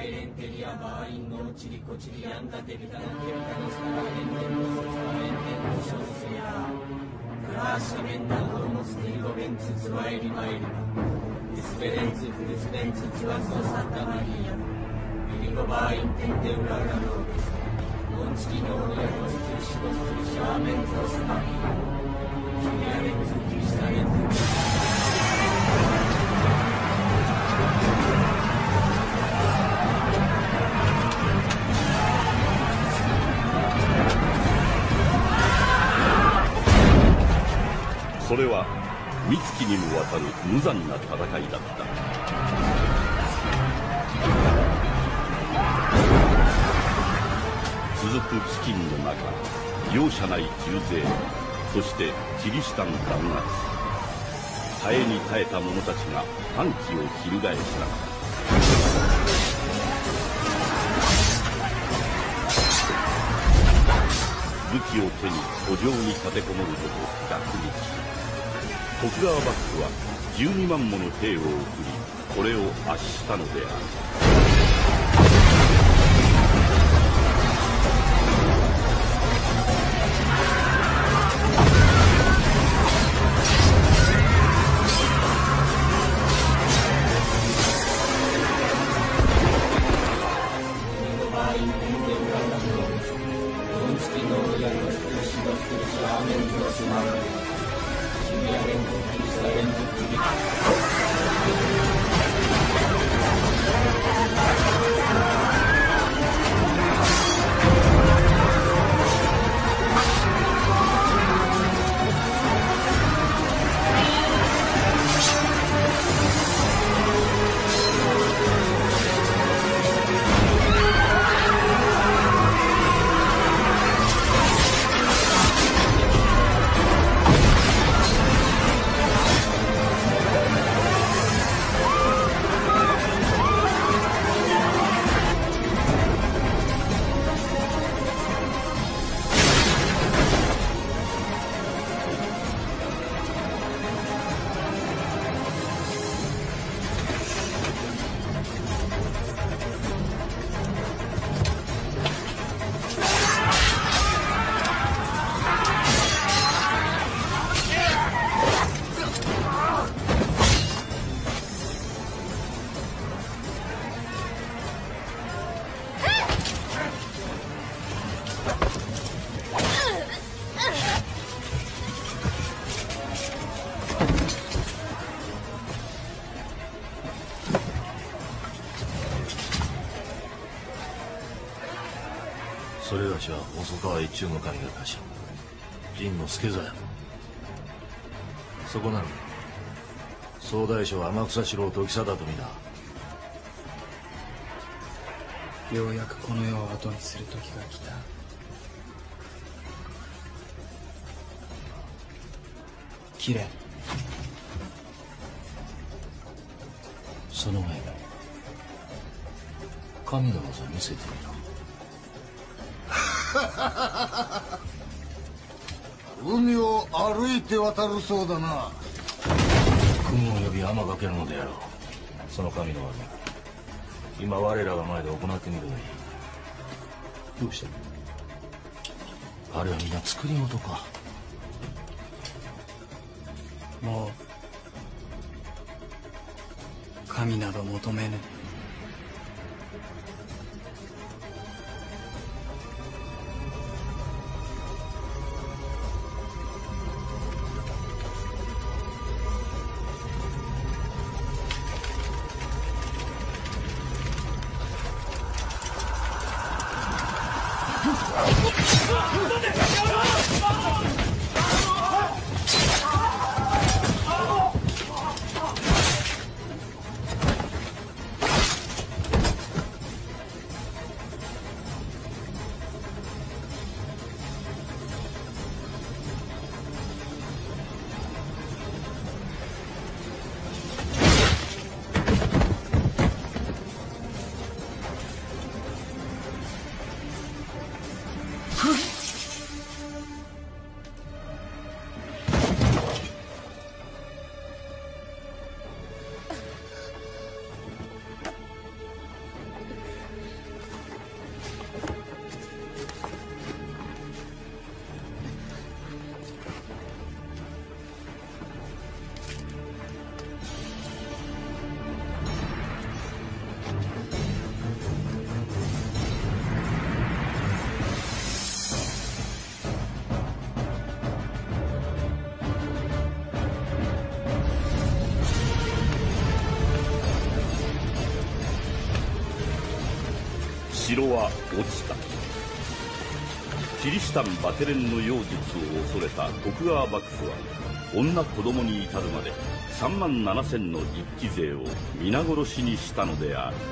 それは三月にもわたる無残な戦いだった。続く飢饉の中、容赦ない重税、そしてキリシタン弾圧、耐えに耐えた者たちが反旗を翻した。武器を手に古城に立てこもること100日。徳川幕府は12万もの兵を送り、これを圧したのである。 それがしは細川一中の神が家臣陣の助左衛門。そこなる総大将天草四郎時貞と見た。 ようやくこの世を後にする時が来た。斬れ。 その前に神の技見せてみろ。 海を歩いて渡るそうだな。 雲を呼び天かけるのであろう。その神の技、今我らが前で行ってみるがいい。どうした？あれは皆作り事か。 もう神など求めぬ。 城は落ちた。キリシタンバテレンの妖術を恐れた徳川幕府は女子供に至るまで3万7千の一騎勢を皆殺しにしたのである。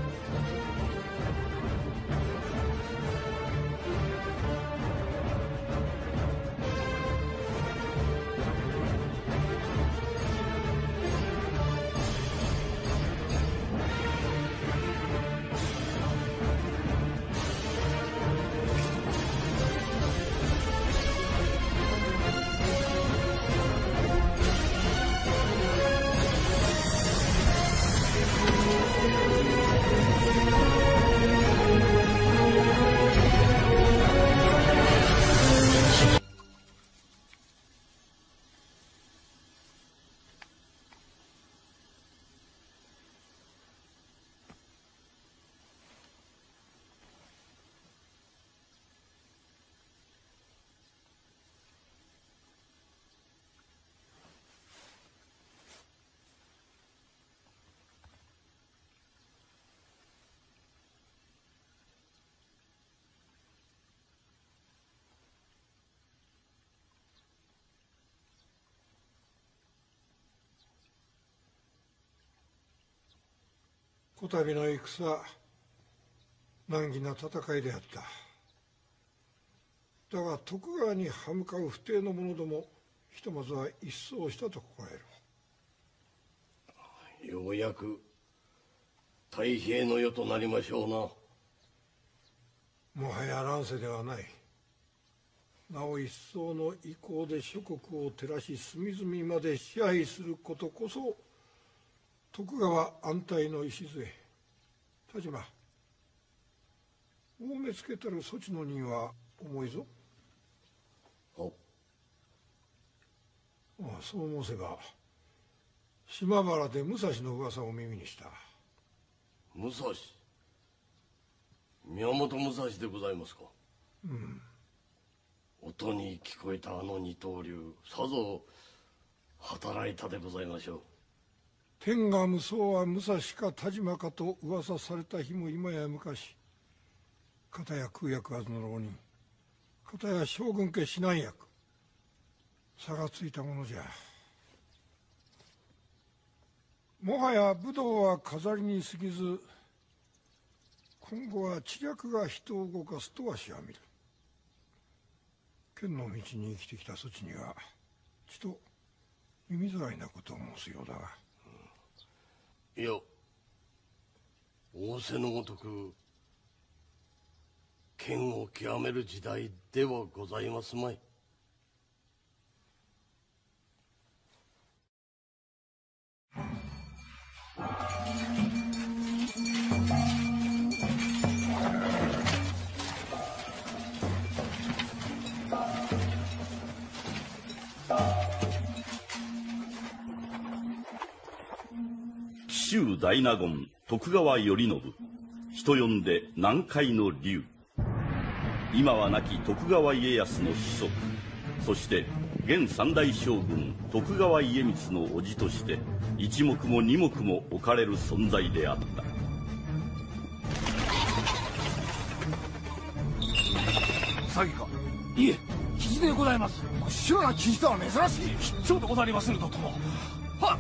こたびの戦、難儀な戦いであった。だが徳川に歯向かう不逞の者ども、ひとまずは一掃したと心得る。 ようやく太平の世となりましょうな。 もはや乱世ではない。なお一層の意向で諸国を照らし隅々まで支配することこそ徳川安泰の礎。田島、大目つけたる措置の任は重いぞ。そう申せば島原で武蔵の噂を耳にした。 武蔵、宮本武蔵でございますか。 うん。 音に聞こえたあの二刀流、さぞ働いたでございましょう。 天下無双は武蔵か田島かと噂された日も今や昔。片や空役はずの浪人、片や将軍家指南役、差がついたものじゃ。もはや武道は飾りに過ぎず、今後は知略が人を動かすとわしは見る。剣の道に生きてきたそちにはちと耳障りなことを申すようだが。 いや、仰せのごとく剣を極める時代ではございますまい。 紀州大納言徳川頼信、人呼んで南海の龍。今は亡き徳川家康の子息、そして現三代将軍徳川家光の叔父として一目も二目も置かれる存在であった。 詐欺か。いえ、吉でございます。 真っ白な騎士とは珍しい。 必聴でござりまするととも。はっ。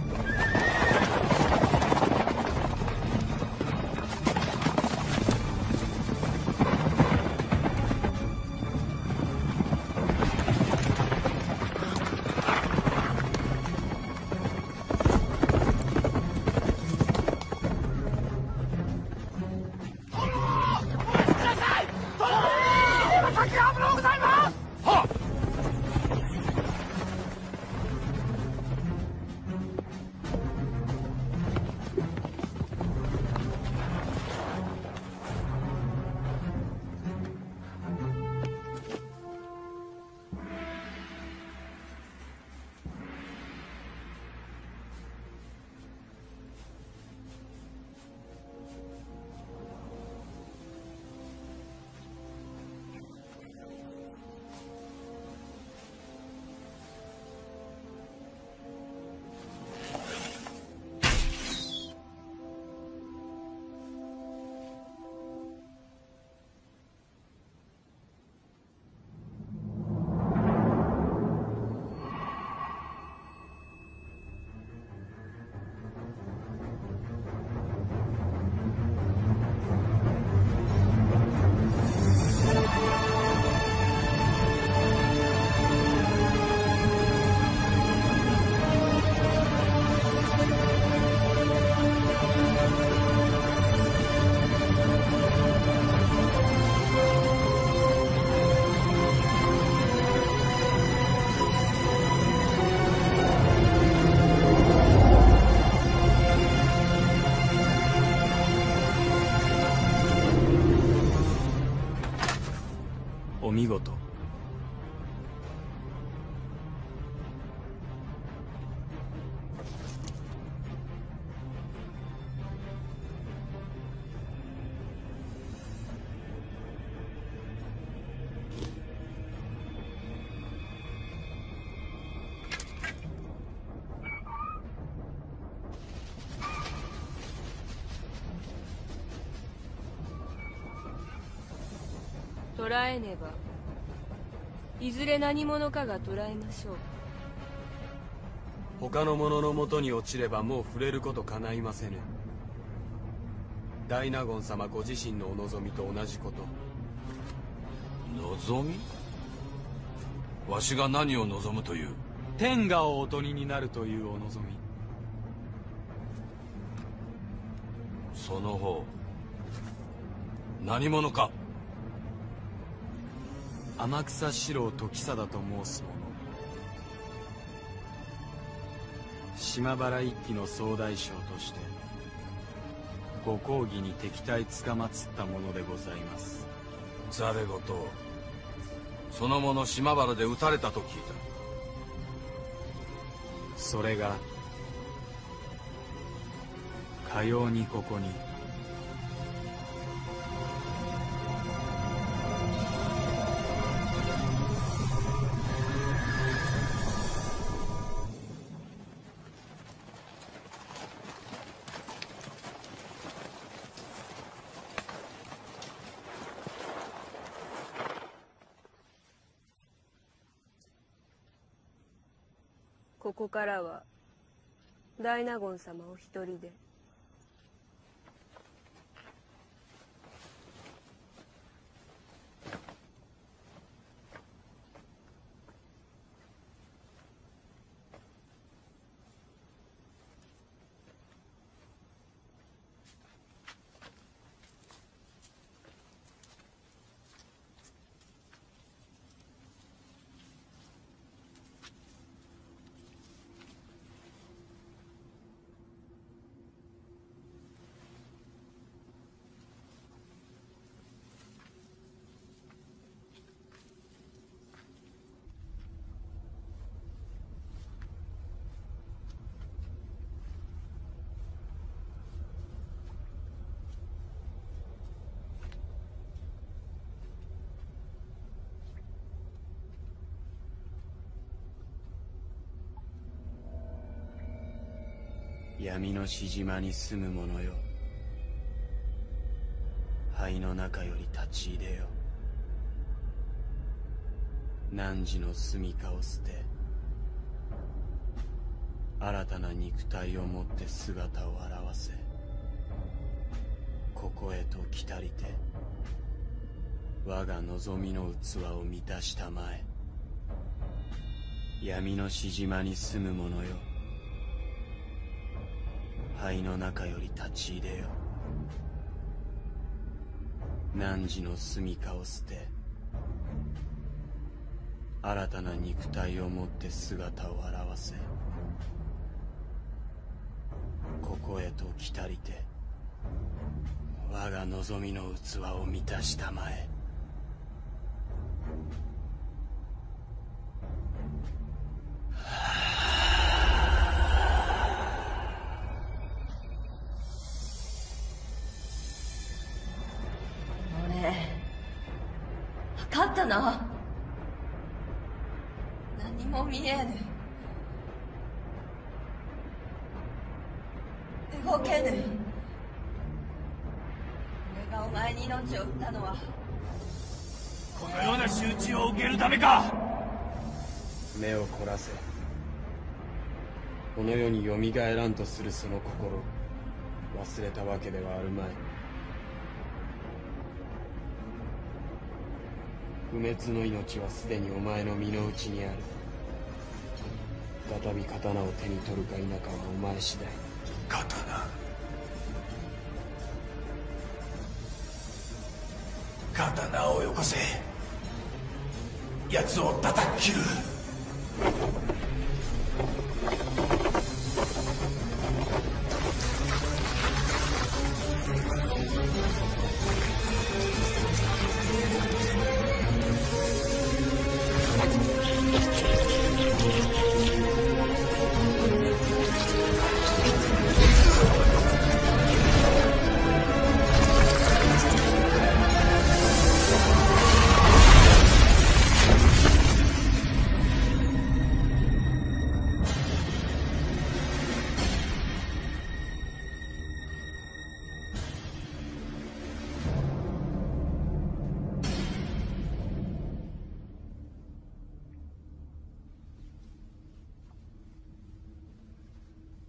捕らえねばいずれ何者かが捕らえましょう。 他の者のもとに落ちればもう触れることかないませぬ。大納言様ご自身のお望みと同じこと。 望み？わしが何を望むという？ 天下をおとりになるというお望み。 その方何者か？ 天草四郎時貞と申す者。島原一揆の総大将としてご公儀に敵対つかまつったものでございます。 ざれ言。その者島原で撃たれたと聞いた。 それがかようにここに。 ここからは大納言様お一人で。 闇のし島に住む者よ、灰の中より立ち入れよ。汝の住処を捨て、新たな肉体をもって姿を現せ。ここへと来たりて、我が望みの器を満たしたまえ。闇のし島に住む者よ、灰の中より立ち入れよ。汝の住処を捨て、新たな肉体をもって姿を現せ。ここへと来たりて、我が望みの器を満たしたまえ。 分かったな。何も見えぬ。動けぬ。俺がお前に命を売ったのはこのような仕打ちを受けるためか。 目を凝らせ。この世によみがえらんとするその心、忘れたわけではあるまい。不滅の命はすでにお前の身の内にある。再び刀を手に取るか否かはお前次第。 刀をよこせ。奴を叩き切る。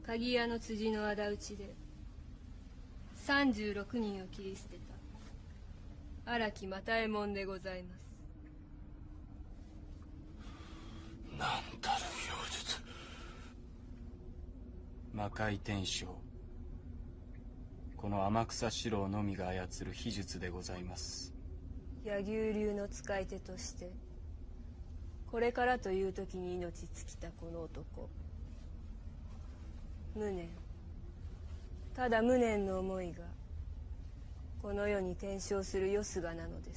鍵屋の辻の仇討ちで36人を切り捨てた荒木又右衛門でございます。 なんたる妖術。 魔界天将、この天草四郎のみが操る秘術でございます。 柳生流の使い手としてこれからという時に命尽きたこの男、無念、ただ無念の思いがこの世に転生するよすがなのです。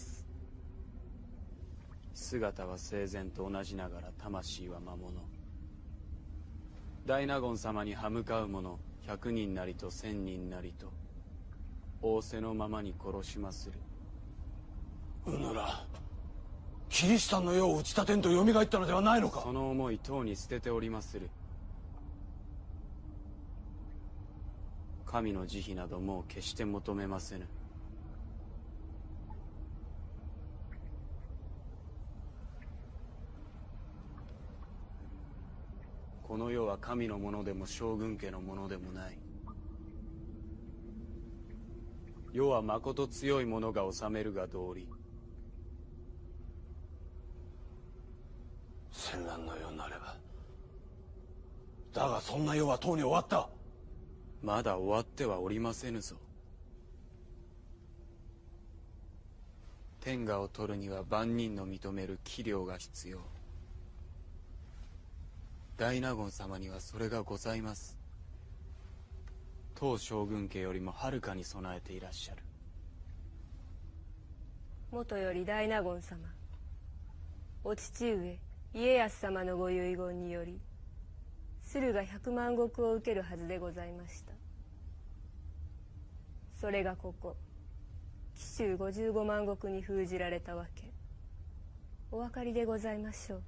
姿は生前と同じながら魂は魔物。大納言様に歯向かう者100人なりと1000人なりと仰せのままに殺しまする。 うぬらキリシタンの世を打ち立てんとよみがえったのではないのか。 その思いとうに捨てておりまする。神の慈悲などもう決して求めませぬ。この世は神のものでも将軍家のものでもない。世はまこと強い者が治めるが道理。 戦乱の世になれば。だがそんな世はとうに終わった。 まだ終わってはおりませぬぞ。天下を取るには万人の認める器量が必要。大納言様にはそれがございます。当将軍家よりもはるかに備えていらっしゃる。 もとより大納言様、お父上家康様のご遺言により駿河100万石を受けるはずでございました。それがここ紀州55万石に封じられたわけ、お分かりでございましょう。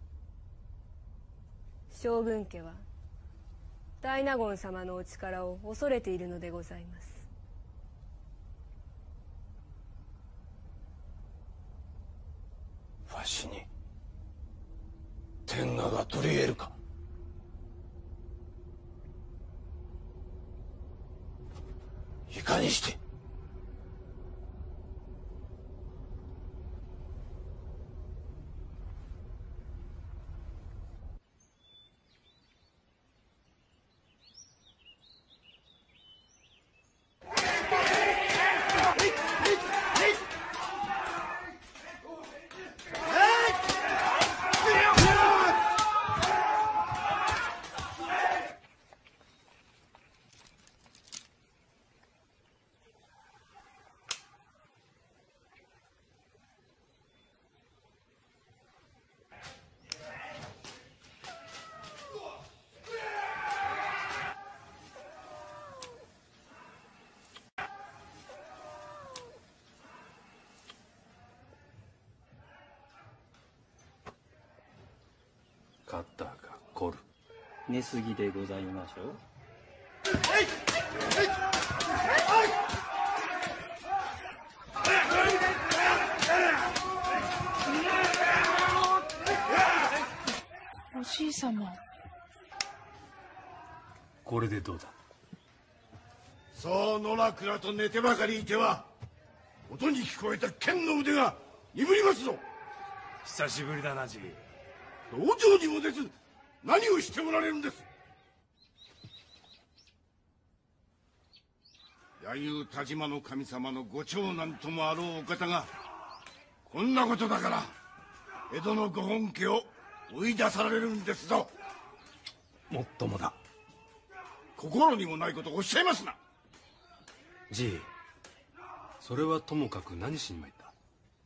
将軍家は大納言様のお力を恐れているのでございます。 わしに天下が取り得るか。いかにして。肩が凝る。 寝すぎでございましょう。 おじい様、 これでどうだ。 そう野良倉と寝てばかりいては音に聞こえた剣の腕が鈍りますぞ。 久しぶりだな、じい。 道場にも出ず何をしておられるんです。柳生田島の神様のご長男ともあろうお方がこんなことだから江戸のご本家を追い出されるんですぞ。 もっともだ。 心にもないことをおっしゃいますな。 じい、それはともかく何しに参った。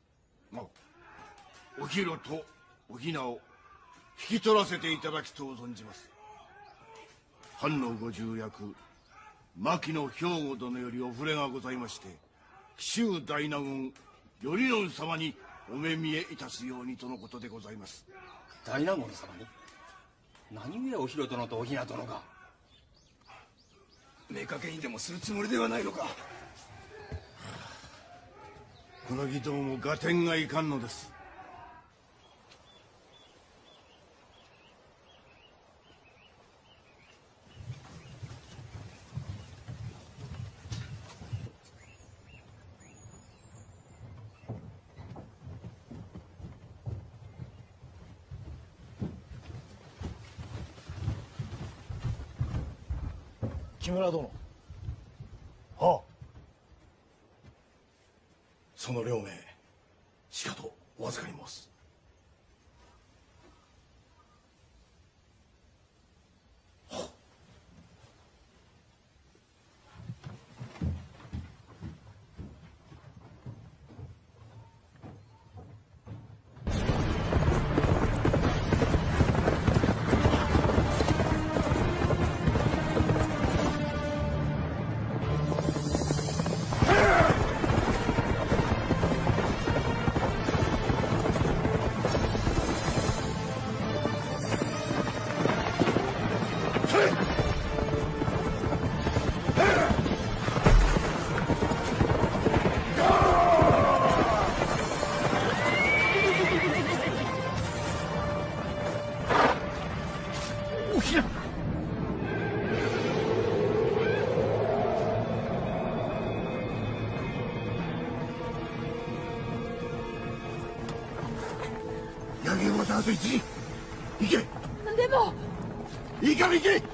おひろとおひなを引き取らせていただきとう存じます。藩のご重役牧野兵庫殿よりお触れがございまして、紀州大納言頼宣様にお目見えいたすようにとのことでございます。 大納言様に何故おひろ殿とおひな殿が。 妾にでもするつもりではないのか。 この儀どうも合点がいかんのです。 木村殿。はあ。その両名しかとお預かり申す。あと1時。行け。 でもいいから行け。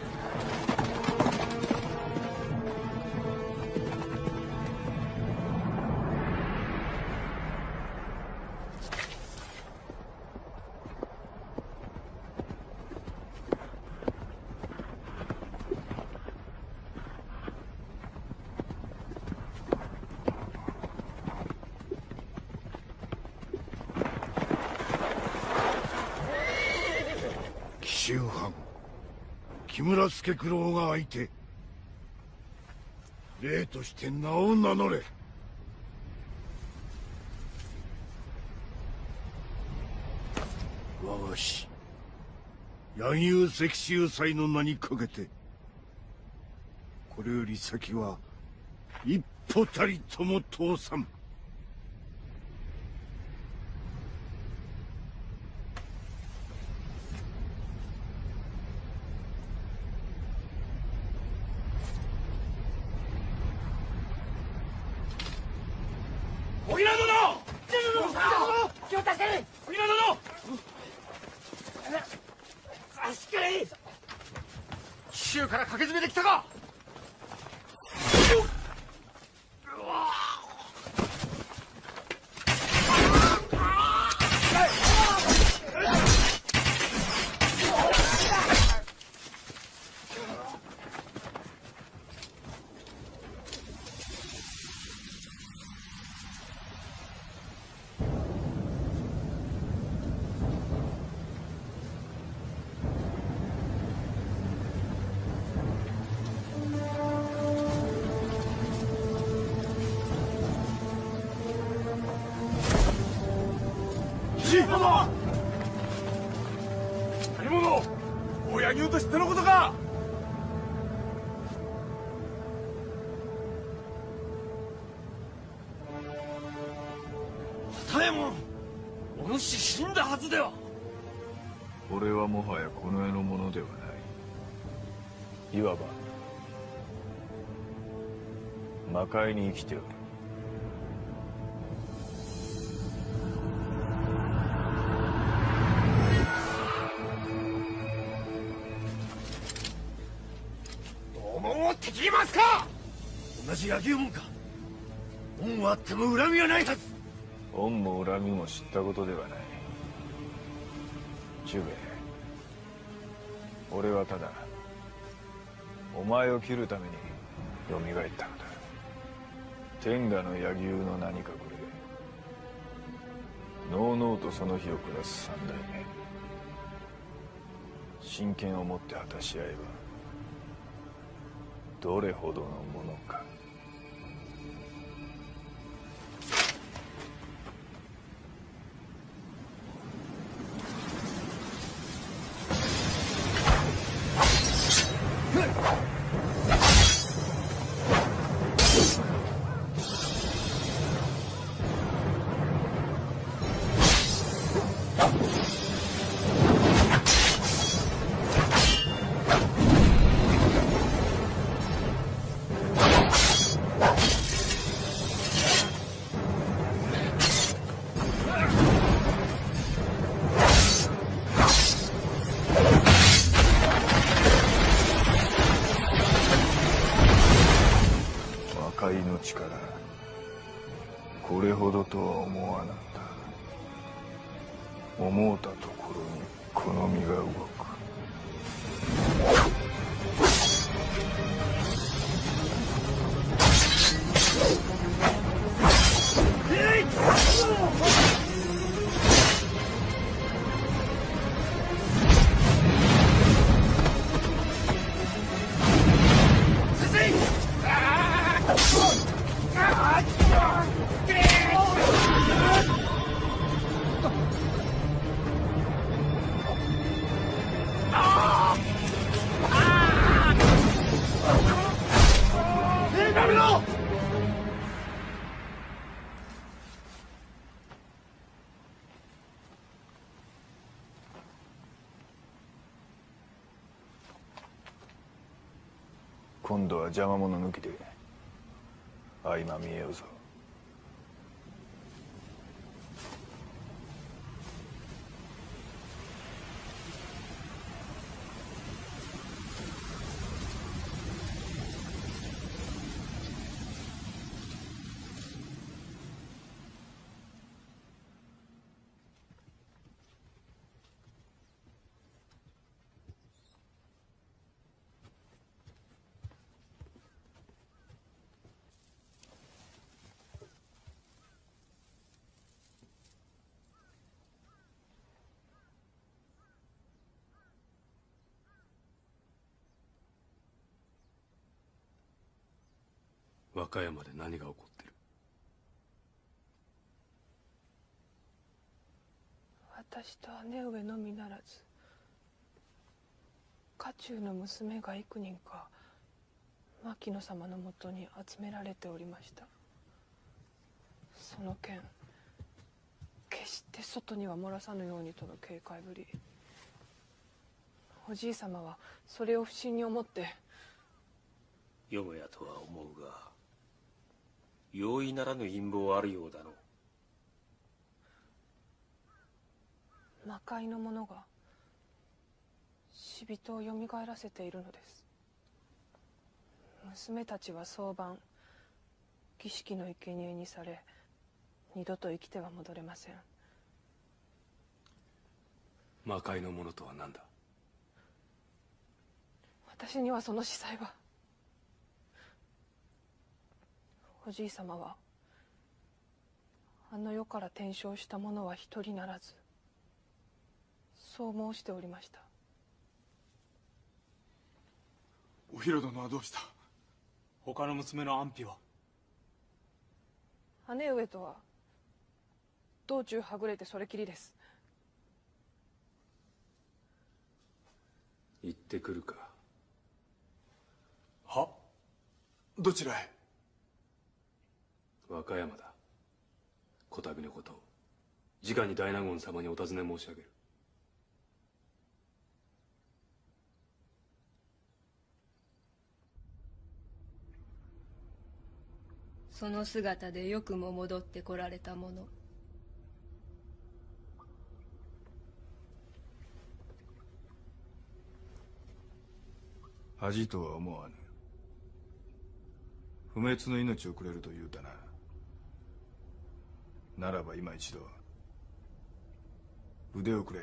紀州藩木村助九郎が相手。例として名を名乗れ。我が師柳生石州祭の名にかけて、これより先は一歩たりとも通さん。 小平殿！気を助ける！小平殿！しっかり！紀州から駆け詰めてきたか！ 何者？大柳生と知ってのことか？ 多右衛門、お主死んだはずでは。 俺はもはやこの世のものではない。いわば魔界に生きておる。 門を敵に回すか！ 同じ柳生門か。恩はあっても恨みはないはず。 恩も恨みも知ったことではない。忠兵衛、俺はただお前を切るためによみがえったのだ。天下の柳生の何かこれでのうのうとその日を下す三代目。真剣を持って果たし合えばどれほどのものか。 ほどとは思わなんだ。思うたところにこの身が動く。今度は邪魔者抜きで相まみえようぞ。 和歌山で何が起こってる？ 私と姉上のみならず家中の娘が幾人か牧野様のもとに集められておりました。その件決して外には漏らさぬようにとの警戒ぶり。おじい様はそれを不審に思ってよもやとは思うが容易ならぬ陰謀あるようだの。 魔界の者が死人をよみがえらせているのです。娘たちは早晩儀式の生贄にされ二度と生きては戻れません。 魔界の者とは何だ？ 私にはその司祭は。おじい様はあの世から転生した者は一人ならずそう申しておりました。 おひろ殿はどうした？他の娘の安否は？ 姉上とは道中はぐれてそれきりです。 行ってくるか。 は？どちらへ？ 和歌山だ。こたびのことを直に大納言様にお尋ね申し上げる。 その姿でよくも戻ってこられたもの。 恥とは思わぬ。不滅の命をくれると言うたな。ならば今一度腕をくれ。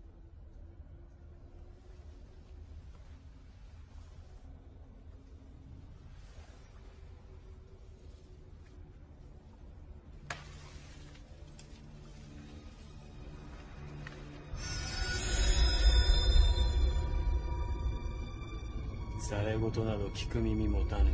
ざれ言など聞く耳持たぬ。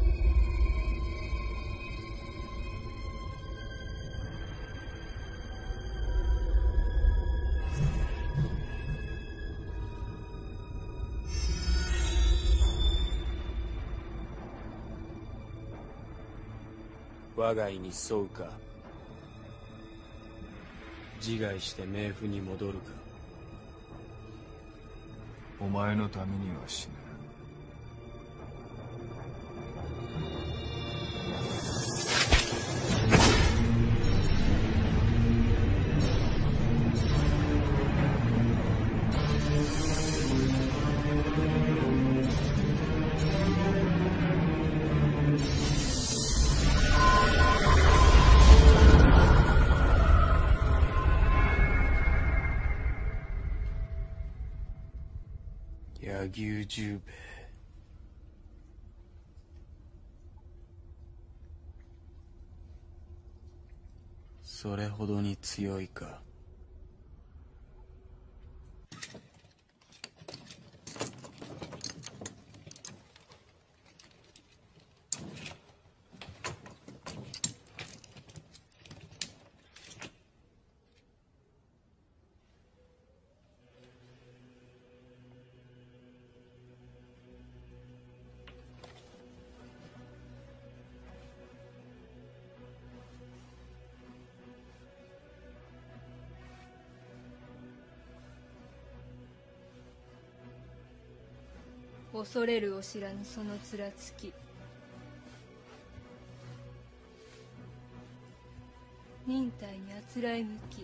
我が意に沿うか、自害して冥府に戻るか。 お前のためには死ぬ。 柳生十兵衛。それほどに強いか。 恐れるお知らぬその面つき、忍耐にあつらい向き、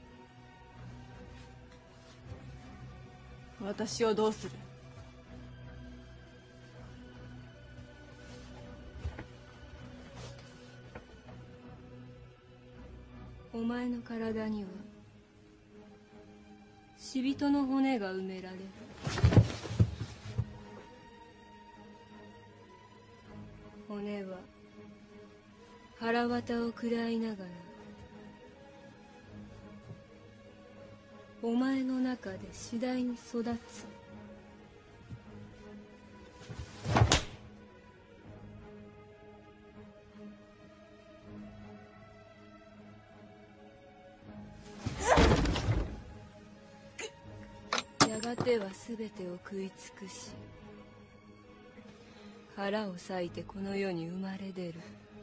私をどうする？ お前の体には死人の骨が埋められる。骨は腹渡を食らいながらお前の中で次第に育つ。やがては全てを食い尽くし、腹を裂いてこの世に生まれ出る。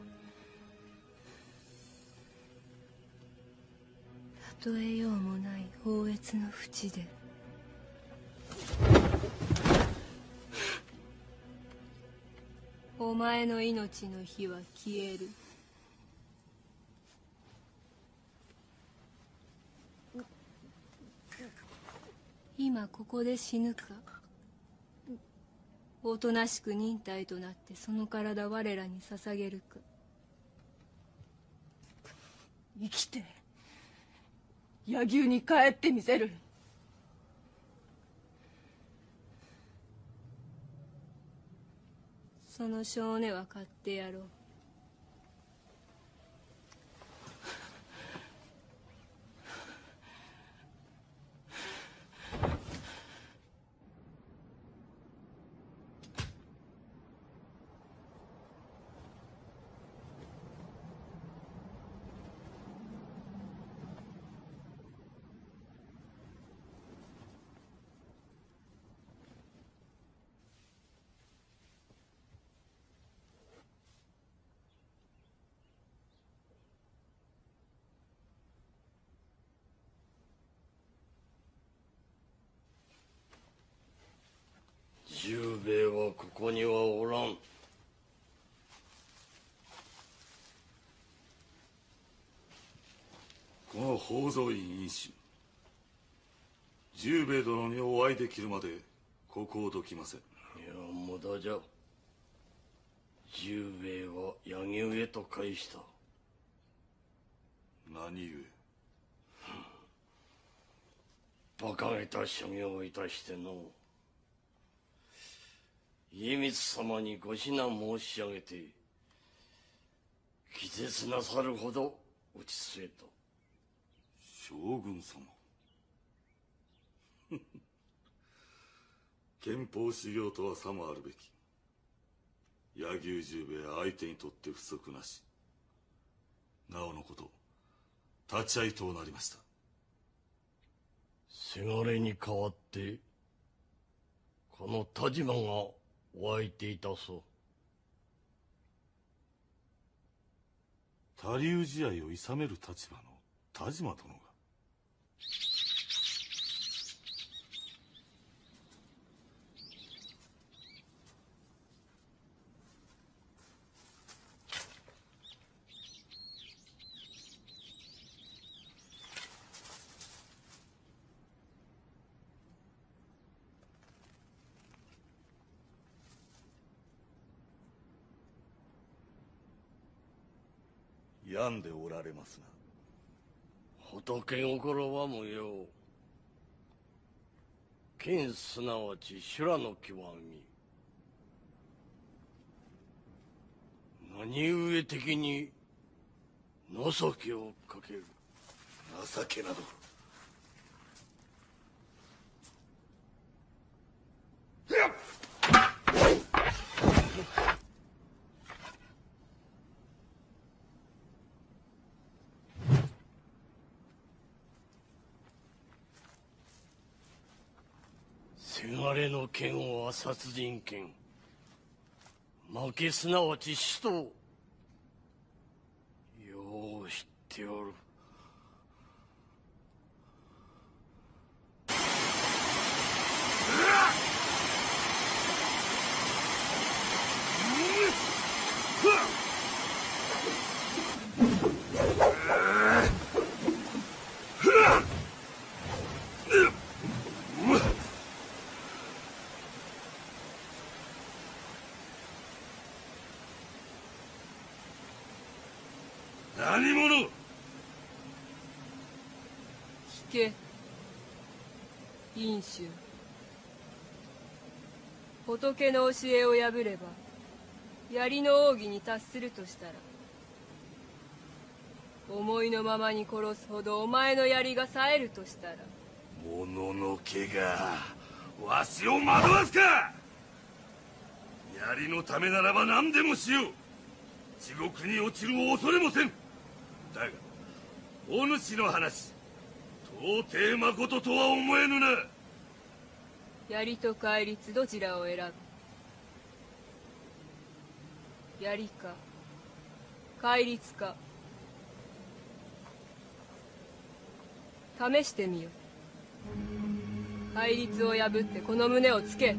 例えようもない宝越の淵でお前の命の火は消える。今ここで死ぬか、おとなしく忍耐となってその体我らに捧げるか。 生きて柳生に帰ってみせる。 その性根は買ってやろう。 十兵衛はここにはおらん。 この宝蔵院院主十兵衛殿にお会いできるまでここをどきません。 いや無駄じゃ。十兵衛は柳生へと返した。 何故？ 馬鹿げた所業をいたしての家光様にご指南申し上げて気絶なさるほど打ち据えた。 将軍様憲法修行とはさもあるべき。柳生十兵衛相手にとって不足なし。なおのこと立ち会いとなりました。 せがれに代わってこの田島がお相手いたそう。 他流試合をいさめる立場の田島殿が。病んでおられますな。 仏心は無用。 剣すなわち修羅の極み。何故的に情けをかける。 情けなど。 せがれの剣は殺人剣。負けすなわち死とよう知っておる。 何者。 聞け飲酒。仏の教えを破れば槍の奥義に達するとしたら、思いのままに殺すほどお前の槍が冴えるとしたら、 もののけがわしを惑わすか。槍のためならば何でもしよう。地獄に落ちるを恐れもせん。だがお主の話到底まこととは思えぬな。 槍と戒律どちらを選ぶ。槍か戒律か試してみよ。戒律を破ってこの胸をつけ。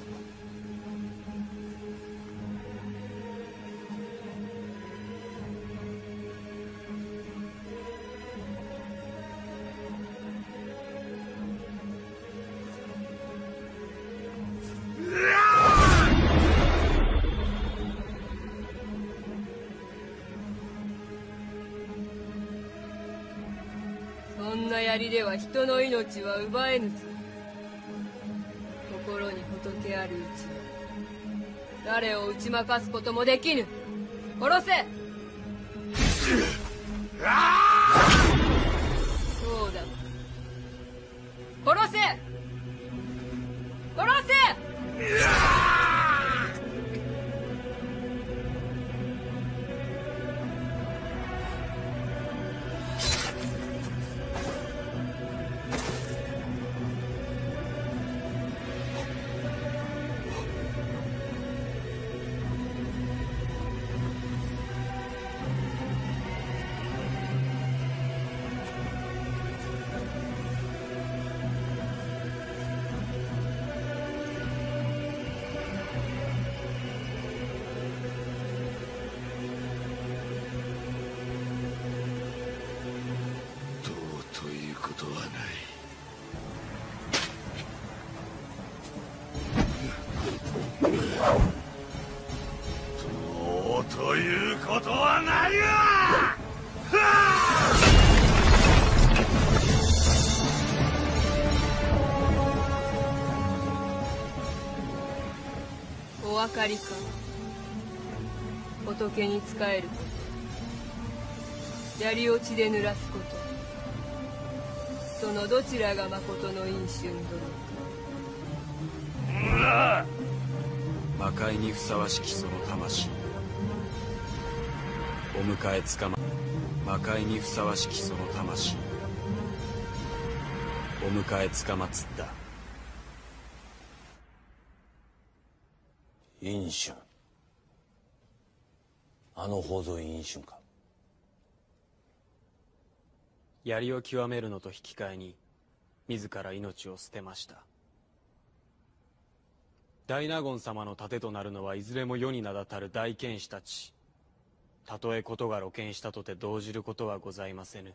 そんな槍では人の命は奪えぬぞ。心に仏あるうちは誰を打ち負かすこともできぬ。殺せ。そうだ、殺せ殺せ。 ということはない。どうということはないわ。 お分かりか。仏に仕えること、槍を血で濡らすこと、そのどちらがまことの飲酒ん殿か。 魔界にふさわしきその魂、お迎えつかま。魔界にふさわしきその魂、お迎えつかまつった。 飲酒、あの宝蔵院飲酒か。 槍を極めるのと引き換えに自ら命を捨てました。大納言様の盾となるのはいずれも世に名だたる大剣士たち。たとえ事が露見したとて動じることはございませぬ。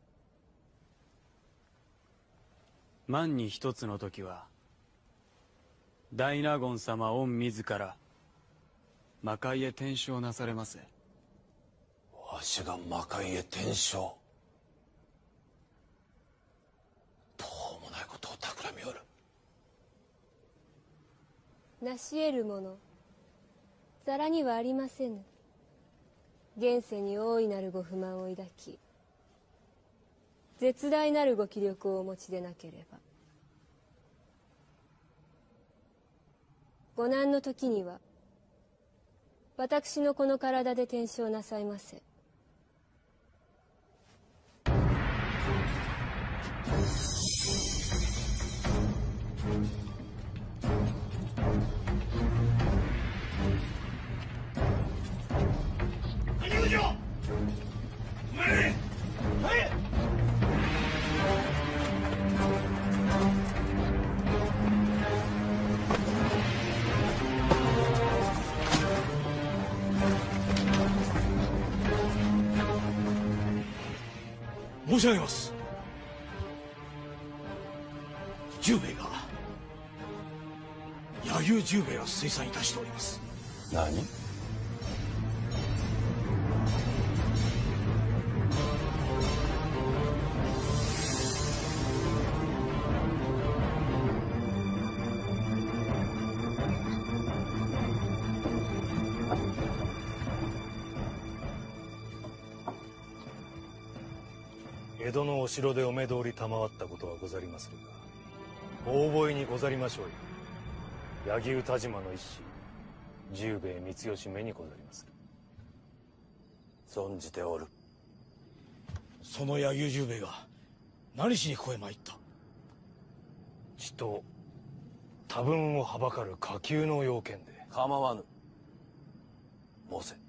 万に一つの時は大納言様御自ら魔界へ転生なされませ。 わしが魔界へ転生。どうもないことを企みおる。 成し得るものざらにはありませぬ。現世に大いなるご不満を抱き絶大なるご気力をお持ちでなければ、ご難の時には私のこの体で転生なさいませ。 何事じゃ。お前、はい。 申し上げます。10名が柳生10名が推算いたしております。 何？ 江戸のお城でお目通り賜ったことはござりまするが、お覚えにござりましょうよ。柳生田島の一子十兵衛光義めにござりまする。存じておる。 その柳生十兵衛が何しにここへ参った？ ちと多分をはばかる下級の要件で。 構わぬ。申せ。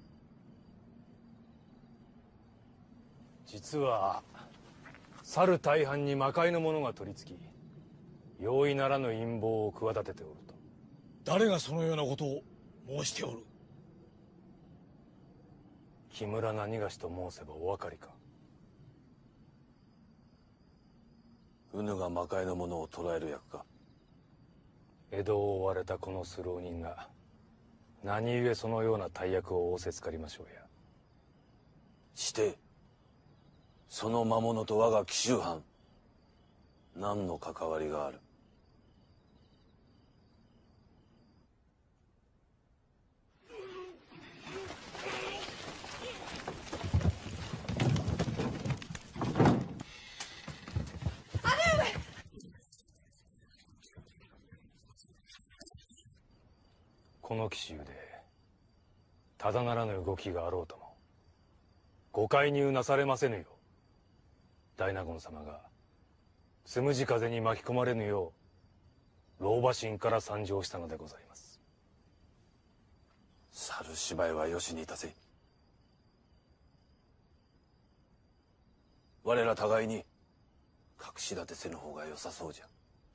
実は猿大半に魔界の者が取り付き、容易ならぬ陰謀を企てておると。 誰がそのようなことを申しておる？ 木村何がしと申せばお分かりか。 うぬが魔界の者を捕らえる役か。 江戸を追われたこのス浪人が何故そのような大役を仰せつかりましょうや。 してその魔物と我が紀州藩何の関わりがある？ この紀州でただならぬ動きがあろうともご介入なされませぬよう、大納言様がつむじ風に巻き込まれぬよう老婆心から参上したのでございます。 猿芝居はよしにいたせ。我ら互いに隠し立てせぬ方が良さそうじゃ。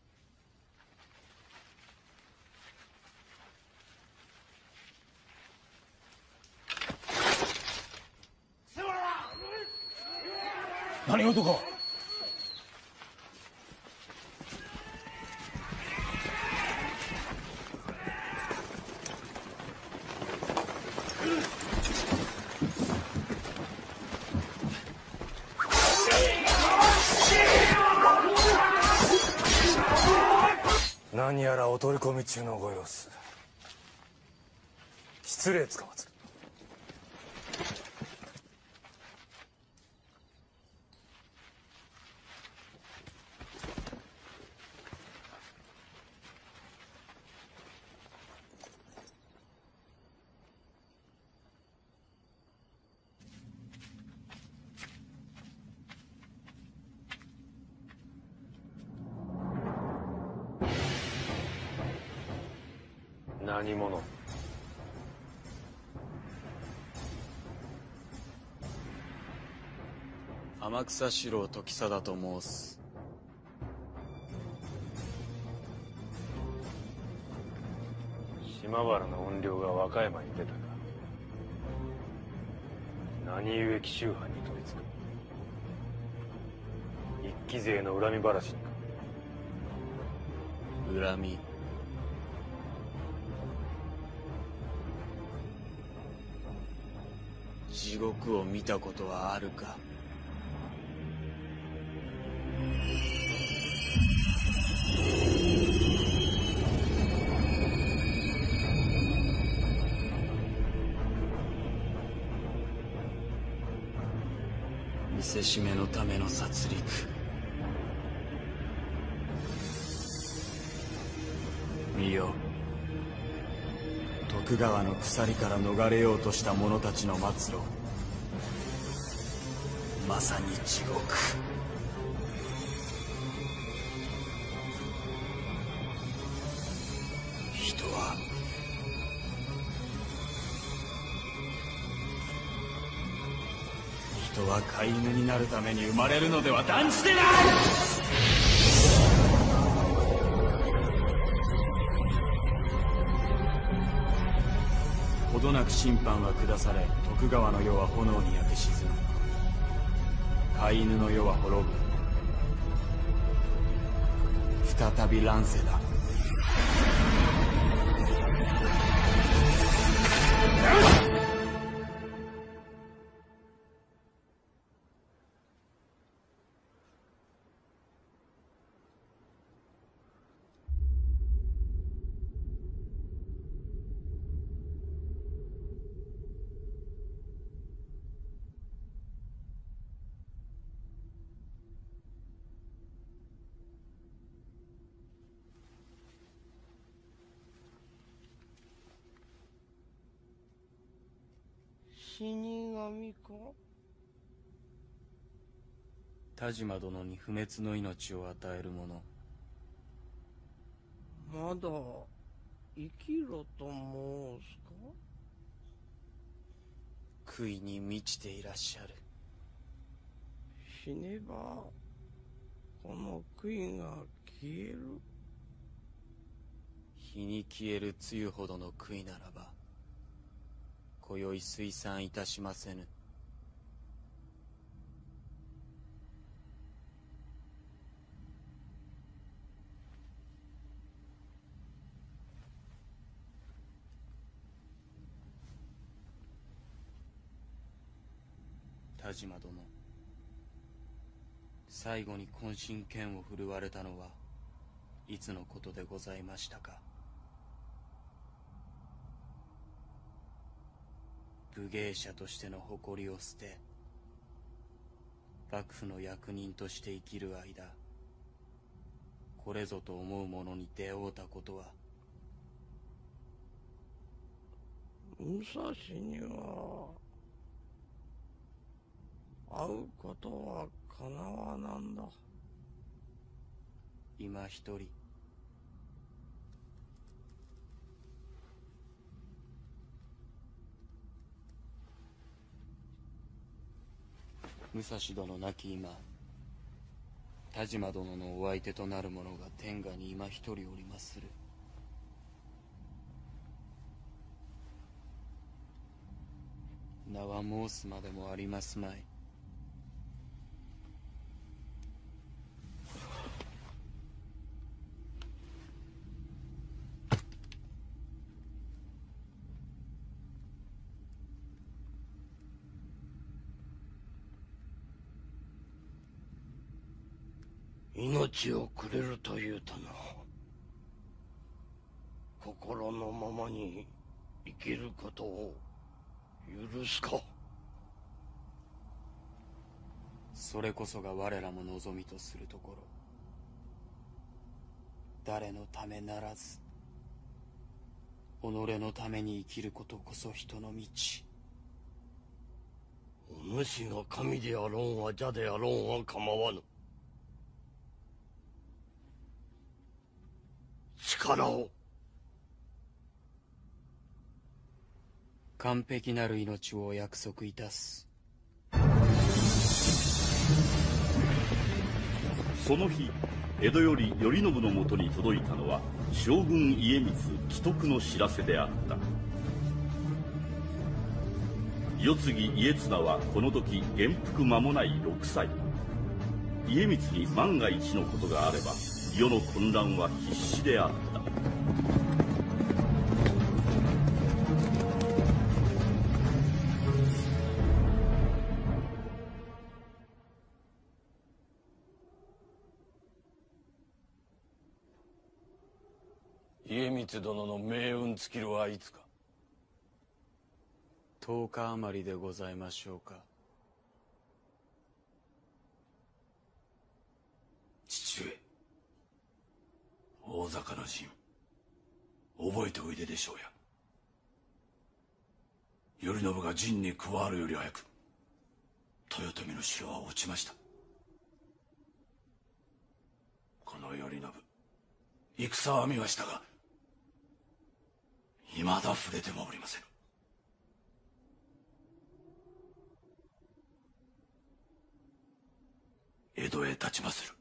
何事か？ 何やらお取り込み中のご様子。失礼つかまつる。何者？ 天草四郎時貞と申す。 島原の怨霊が和歌山に出たが、何故紀州藩に取り付く？一騎勢の恨み話にか？ 恨み。地獄を見たことはあるか？ 見せしめのための殺戮。見よ、徳川の鎖から逃れようとした者たちの末路、まさに地獄。人は飼い犬になるために生まれるのでは断じてない。ほどなく審判は下され、徳川の世は炎に焼け沈む。飼い犬の世は滅ぶ。再び乱世だ。 死神か。 田島殿に不滅の命を与える者。 まだ生きろと申すか。 悔いに満ちていらっしゃる。 死ねばこの悔いが消える。 日に消える露ほどの悔いならば今宵推算いたしませぬ。田島殿、最後に懇親剣を振るわれたのはいつのことでございましたか。武芸者としての誇りを捨て、幕府の役人として生きる間、これぞと思う者に出会うたことは。 武蔵には会うことはかなわなんだ。 今一人武蔵殿亡き今、田島殿のお相手となる者が天下に今一人おりまする。名は申すまでもありますまい。 命をくれるというとな、心のままに生きることを許すか。 それこそが我らも望みとするところ。誰のためならず己のために生きることこそ人の道。 お主が神であろうが邪であろうが構わぬ。力を。 完璧なる命をお約束いたす。 その日、江戸より頼信のもとに届いたのは将軍家光危篤の知らせであった。世継ぎ家綱はこの時元服間もない6歳。家光に万が一のことがあれば世の混乱は必至であった。 家光殿の命運尽きるはいつか。 10日余りでございましょうか。 大坂の陣覚えておいででしょうや。頼信が陣に加わるより早く豊臣の城は落ちました。この頼信戦は見ましたがいまだ触れてもおりません。江戸へ立ちまする。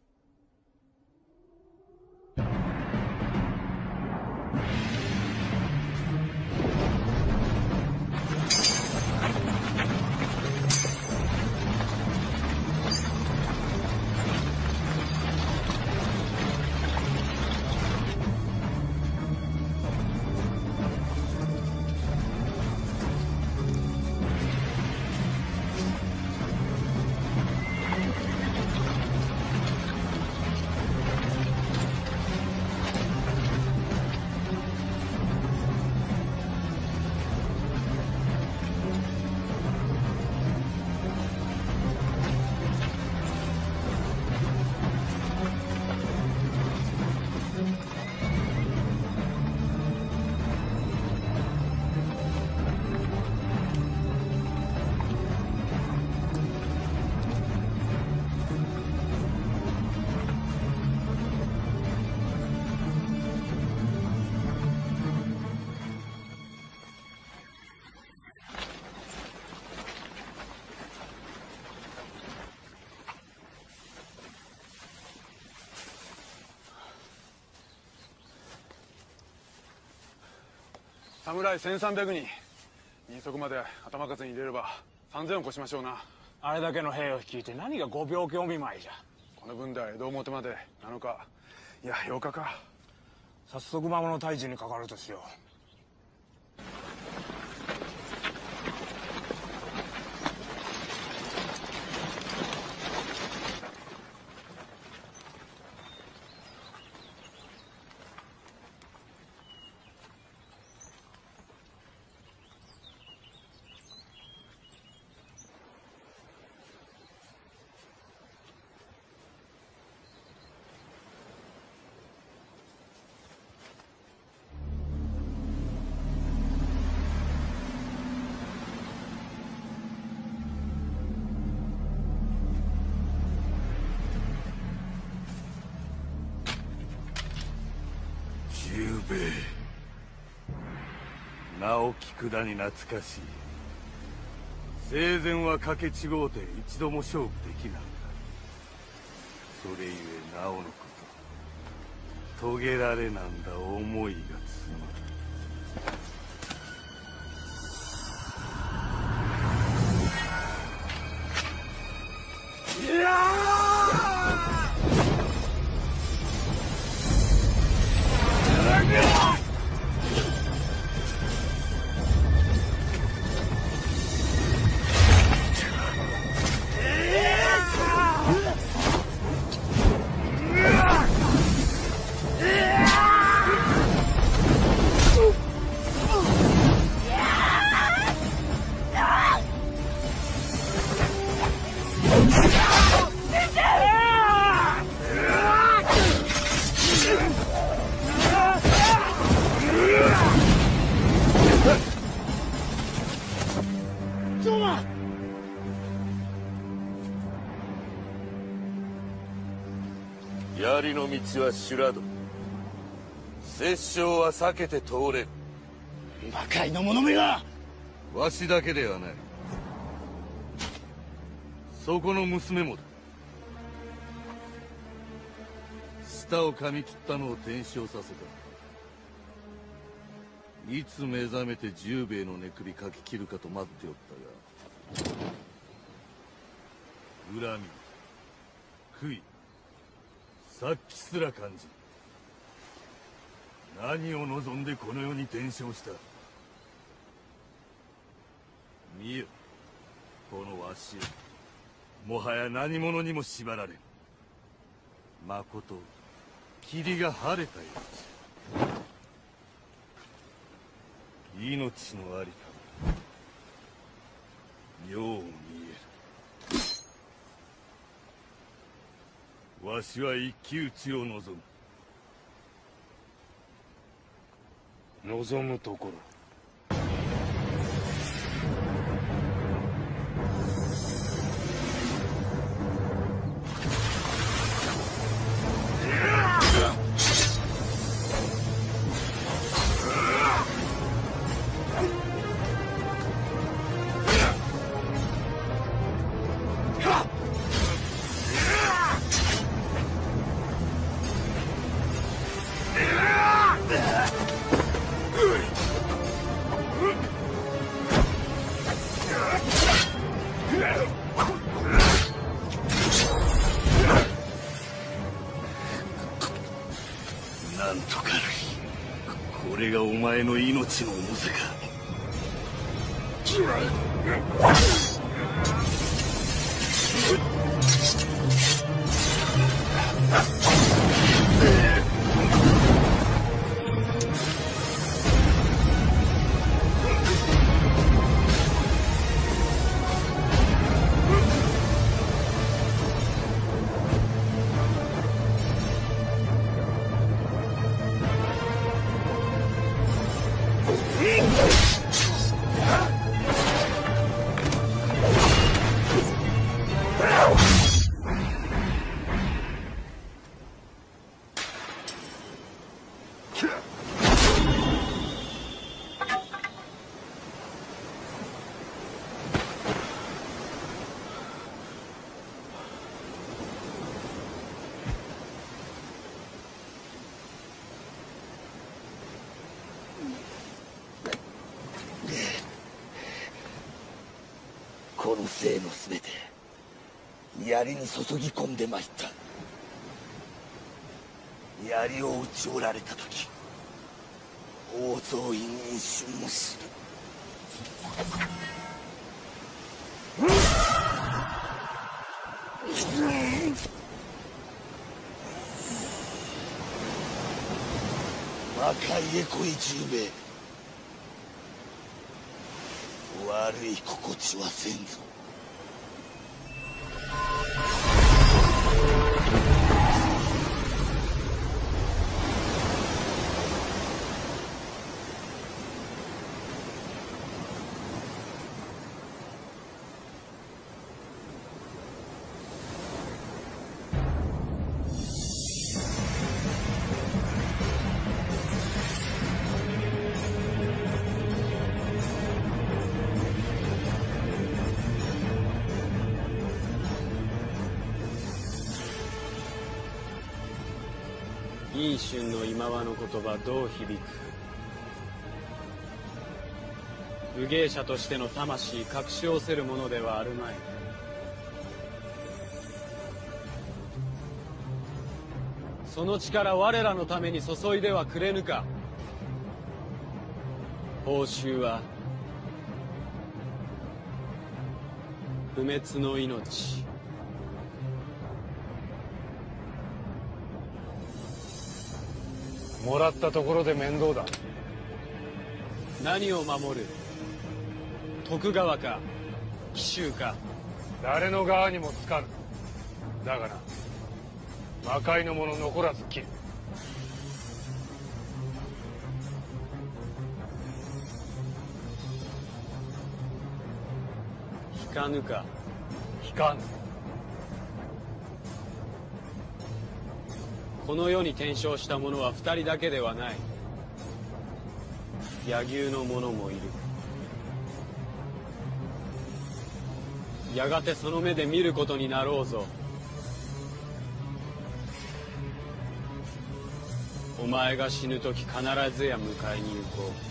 侍1300人、人足まで頭数に入れれば3000を越しましょうな。 あれだけの兵を率いて何がご病気お見舞いじゃ。 この分では江戸表まで7日いや8日か。 早速魔物退治にかかるとしよう。 十兵衛、名を聞くだに懐かしい。生前は賭け違うて一度も勝負できなかった。それゆえなおのこと遂げられなんだ思いが募る。いや槍の道は修羅道。殺生は避けて通れる。魔界の者めが！わしだけではない。そこの娘もだ。舌を噛み切ったのを転生させた。いつ目覚めて十兵衛の根首かき切るかと待っておったが、恨み、悔い、殺気すら感じ、何を望んでこの世に転生した。見よ、このわしをもはや何者にも縛られん。まこと霧が晴れたようじゃ。命のありかよう見える。わしは一騎打ちを望む。 望むところ。 なんとかこれがお前の命の重さか。 この生のすべて槍に注ぎ込んでまいった。槍を打ち折られた時宝蔵院に一瞬もする。魔界へ来い十兵衛。悪い心地はせんぞ。 陰春の今和の言葉どう響く。武芸者としての魂隠し寄せるものではあるまい。その力我らのために注いではくれぬか。報酬は不滅の命。 もらったところで面倒だ。 何を守る？徳川か紀州か。 誰の側にもつかぬ。だがな、魔界の者残らず切る。 引かぬか。 引かぬ。 この世に転生した者は2人だけではない。柳生の者もいる。やがてその目で見ることになろうぞ。お前が死ぬ時必ずや迎えに行こう。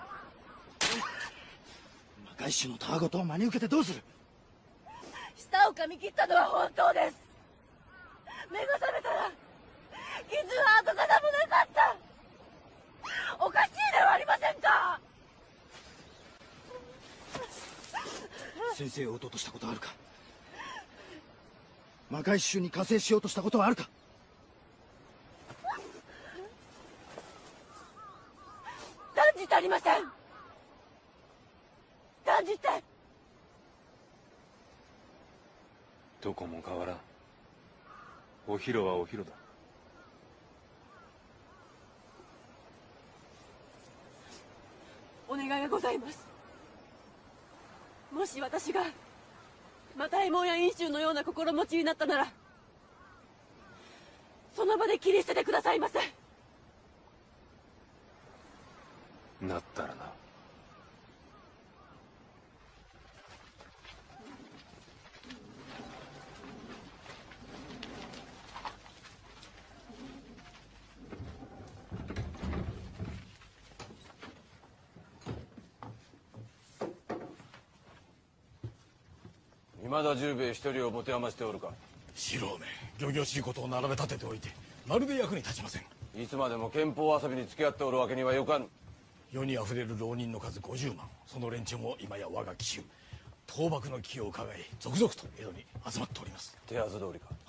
外種のたわごとを真に受けてどうする。 下を噛み切ったのは本当です。目が覚めたら傷は跡形もなかった。おかしいではありませんか。 先生を撃とうとしたことはあるか。魔界衆に加勢しようとしたことはあるか。 断じてありません。断じて。 どこも変わらん。おひろはおひろだ。 お願いがございます。もし私がまた右衛門や陰州のような心持ちになったなら、その場で切り捨ててくださいませ。 なったらな。 今田十兵衛一人を持て余しておるか。 四郎め、仰々しいことを並べ立てておいてまるで役に立ちません。 いつまでも憲法遊びに付き合っておるわけにはいかぬ。 世にあふれる浪人の数50万、その連中も今や我が紀州倒幕の機を伺い続々と江戸に集まっております。 手はず通りか。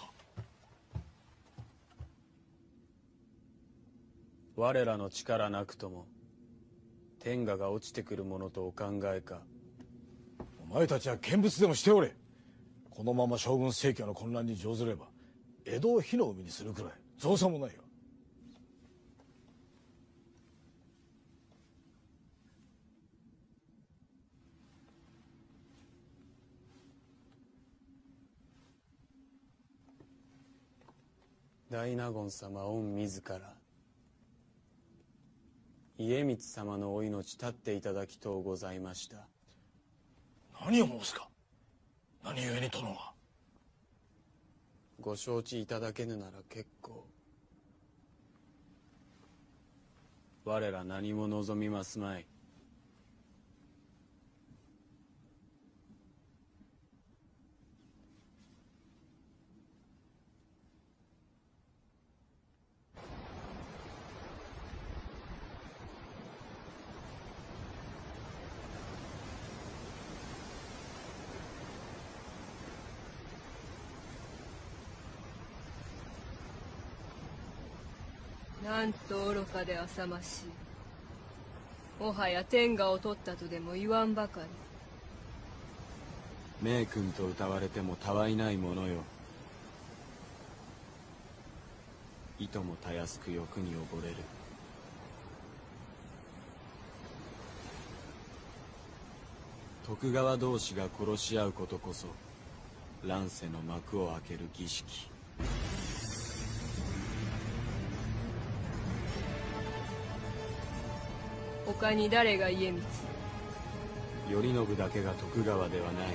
我らの力なくとも天下が落ちてくるものとお考えか。 お前たちは見物でもしておれ。このまま将軍政教の混乱に乗ずれば江戸を火の海にするくらい造作もないよ。 大納言様御自ら家光様のお命立っていただきとうございました。 何を申すか。何故に殿が。 ご承知いただけぬなら結構。我ら何も望みますまい。 なんと愚かで浅ましい。もはや天下を取ったとでも言わんばかり。 名君と歌われてもたわいないものよ。いともたやすく欲に溺れる。徳川同士が殺し合うことこそ乱世の幕を開ける儀式。 他に誰が家光？ 頼信だけが徳川ではない。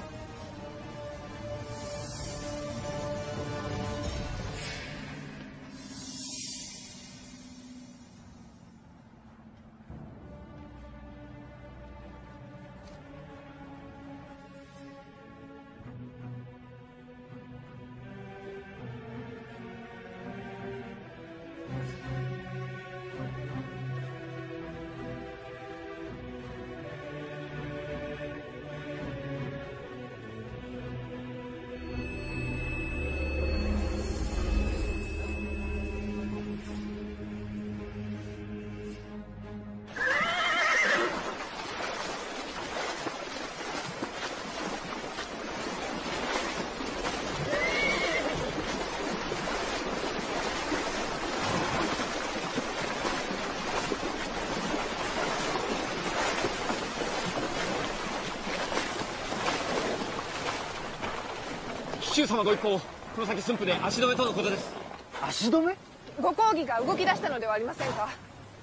紀州様ご一行、この先駿府で足止めとのことです。 足止め？ご公儀が動き出したのではありませんか。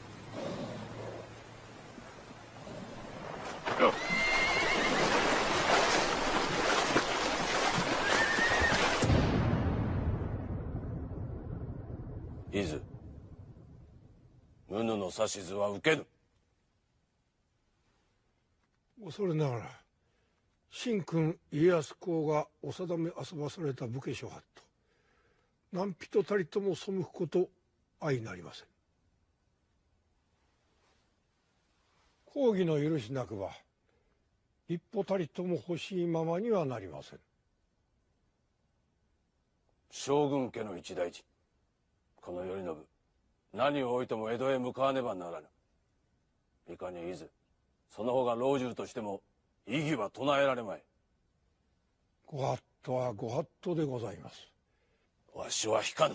伊豆、無能の指図は受けぬ。 恐れながら神君家康公がお定め遊ばされた武家諸法と何人たりとも背くこと相なりません。公儀の許しなくば一歩たりとも欲しいままにはなりません。 将軍家の一大事、この頼信、何をおいても江戸へ向かわねばならぬ。いかにいずその方が老中としても異議は唱えられまい。 ご法度はご法度でございます。 わしは引かぬ。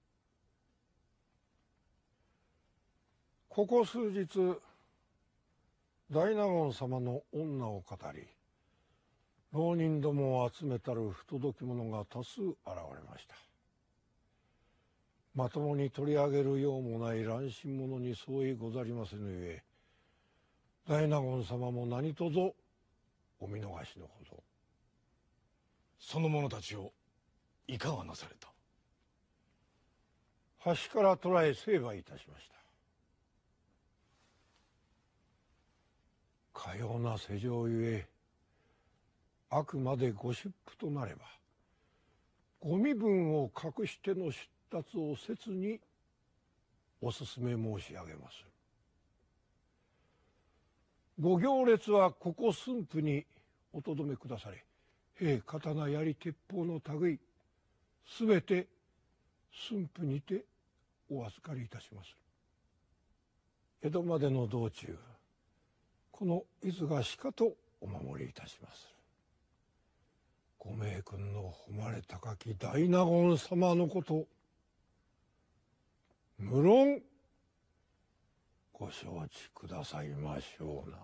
ここ数日大納言様の女を語り、浪人どもを集めたる不届き者が多数現れました。まともに取り上げるようもない乱心者に相違ござりませぬゆえ、大納言様も何とぞお見逃しのほど。 その者たちをいかがなされた？ 端から捕らえ成敗いたしました。かような世情ゆえ、あくまでご出府となればご身分を隠しての出立を切にお勧め申し上げます。ご行列はここ駿府におとどめくだされ、兵刀槍鉄砲の類すべて駿府にてお預かりいたします。江戸までの道中、この伊豆がしかとお守りいたします。ご名君の誉れ高き大納言様のこと、無論ご承知くださいましょうな。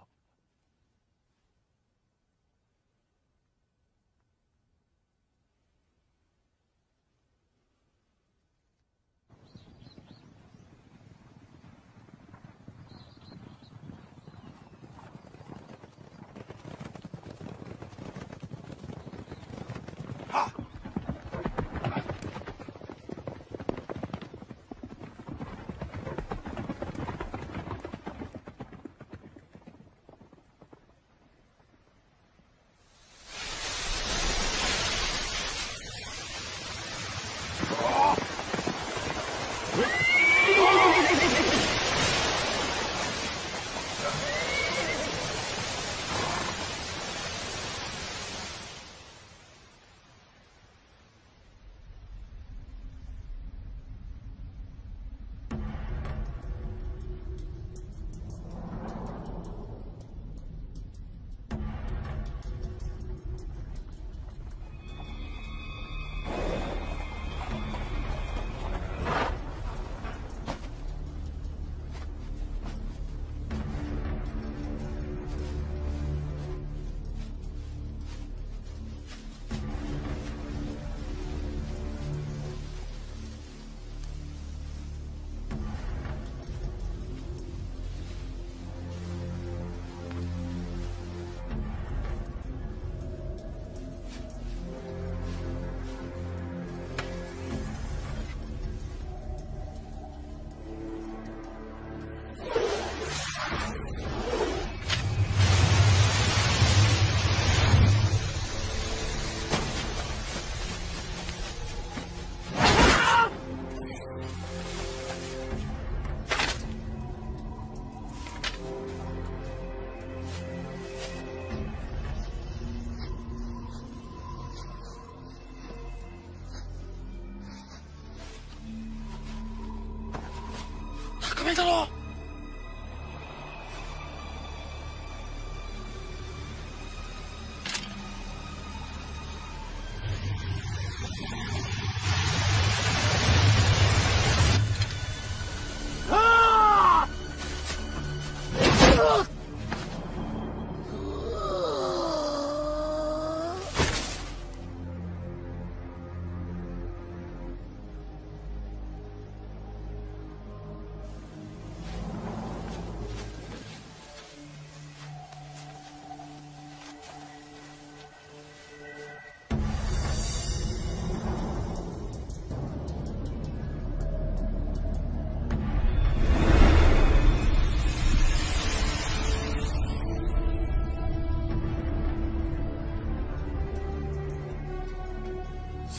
メだろ。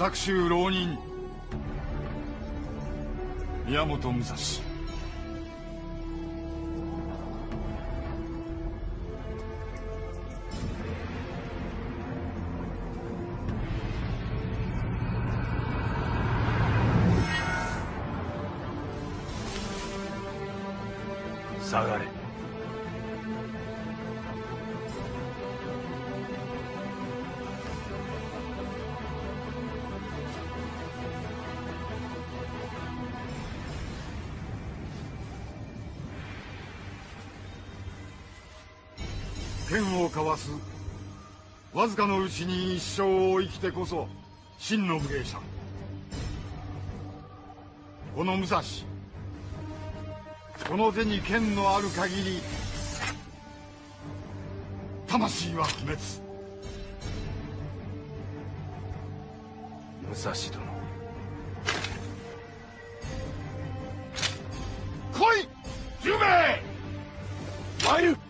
作州浪人宮本武蔵。 下がれ。 剣を交わすわずかのうちに一生を生きてこそ真の武芸者。この武蔵、この手に剣のある限り魂は不滅。 武蔵殿、 来い10名参る。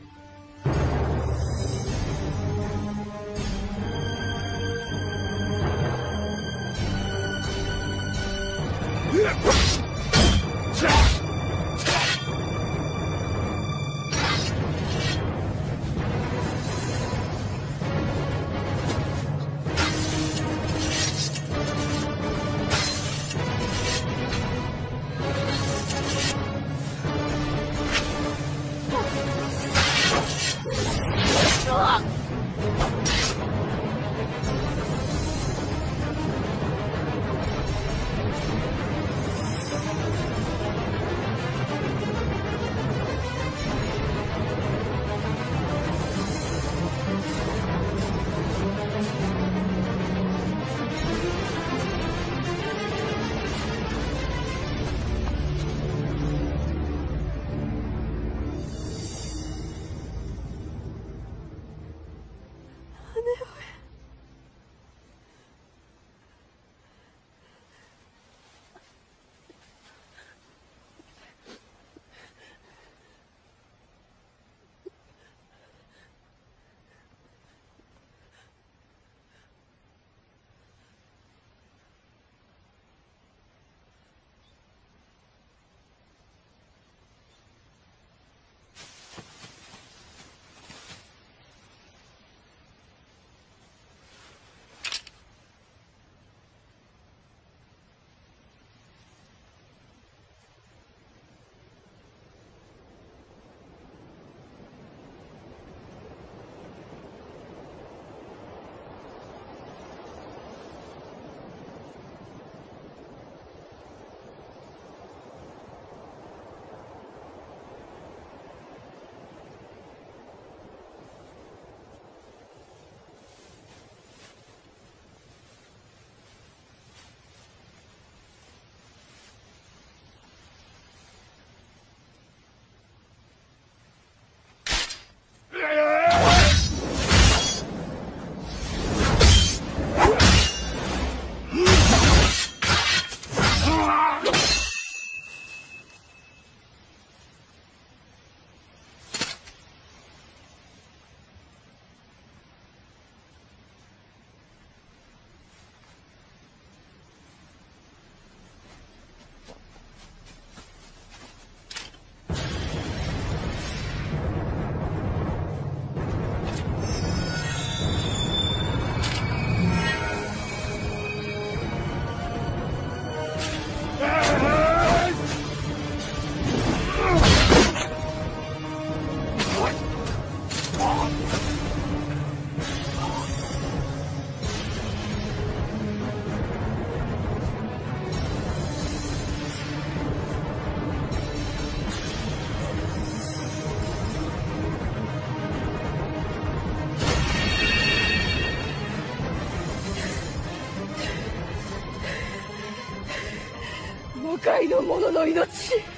魔界の者の命、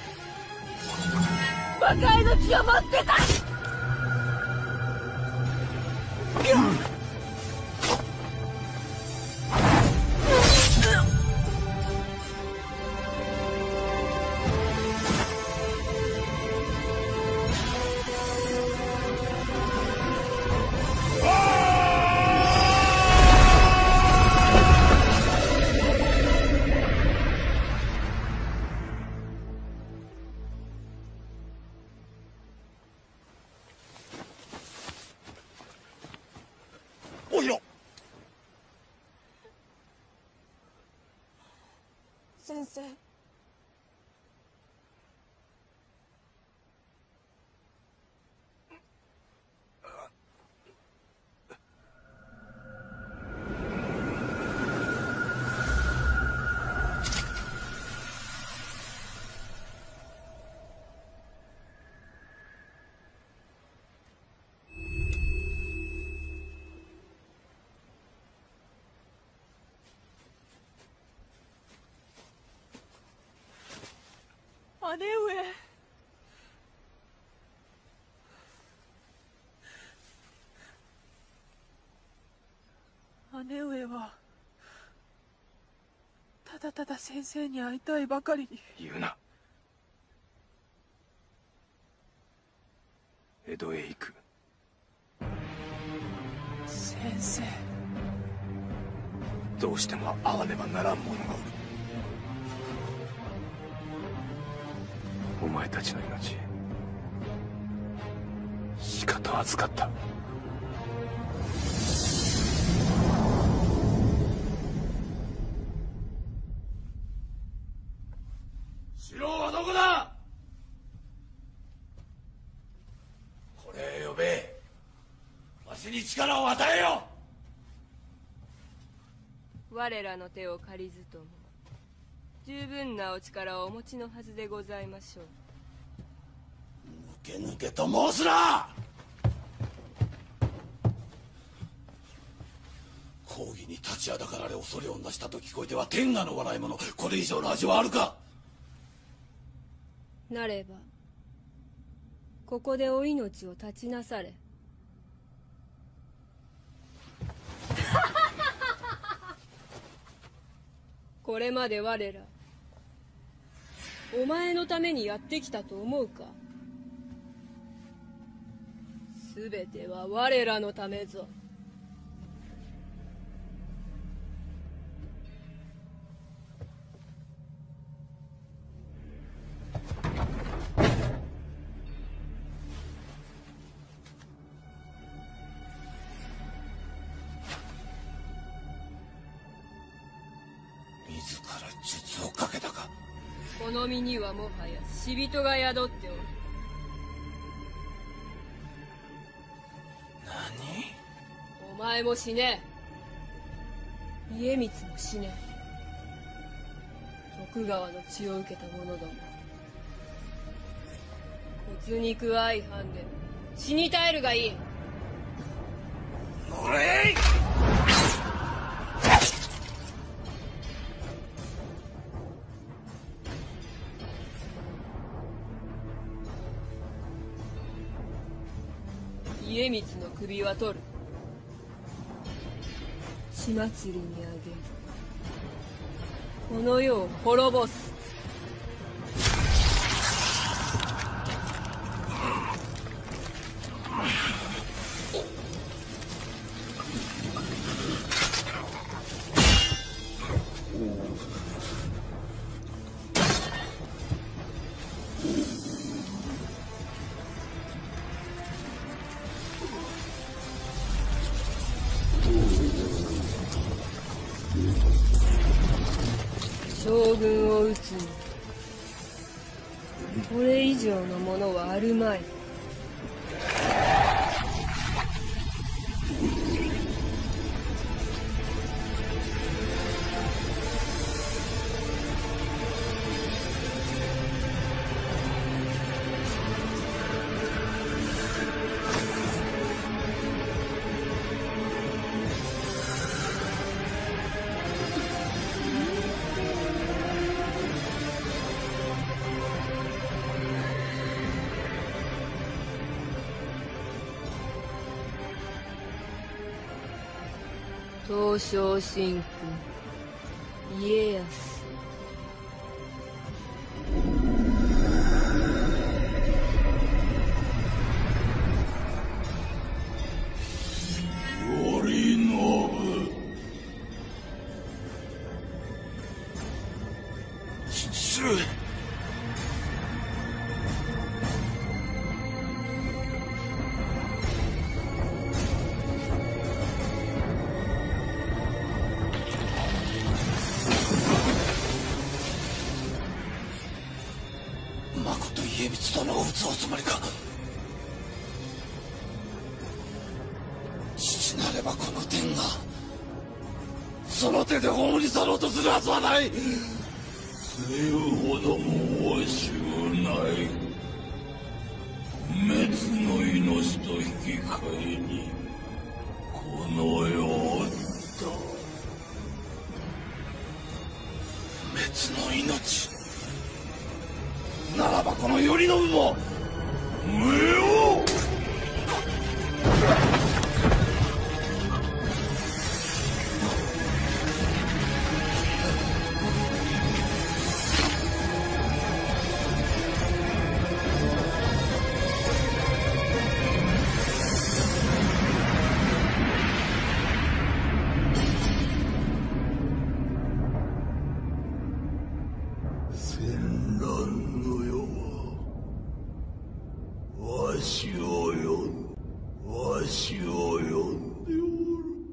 魔界の血を持ってた。 先生。姉上。姉上はただただ先生に会いたいばかりに。 言うな。江戸へ行く。 先生。 どうしても会わねばならん者がおる。お前たちの命しかと預かった。 四郎はどこだ。 これへ呼べ。わしに力を与えよ。 我らの手を借りずとも十分なお力をお持ちのはずでございましょう。 抜け抜けと申すな。公儀に立ちはだかられ恐れをなしたと聞こえては天下の笑い物。これ以上の味はあるか。 なればここでお命を絶ちなされ。これまで我らお前のためにやってきたと思うか。すべては我らのためぞ。 自ら術をかけたか。 この身にはもはや死人が宿っておる。 何。 お前も死ね。家光も死ね。徳川の血を受けた者ども骨肉相反で死に絶えるがいい。 乗れい。 家光の首は取る。血祭りにあげる。この世を滅ぼす。将軍を討つにこれ以上のものはあるまい。東照神君家康。 頼信。父上。 家光殿を討つおつもりか。父なればこの天がその手で葬り去ろうとするはずはない。 せよほども惜しゅうない。滅の命と引き換えにこの世を追った。 滅の命ならばこの頼信も無用。戦乱の世はわしを呼んでおる。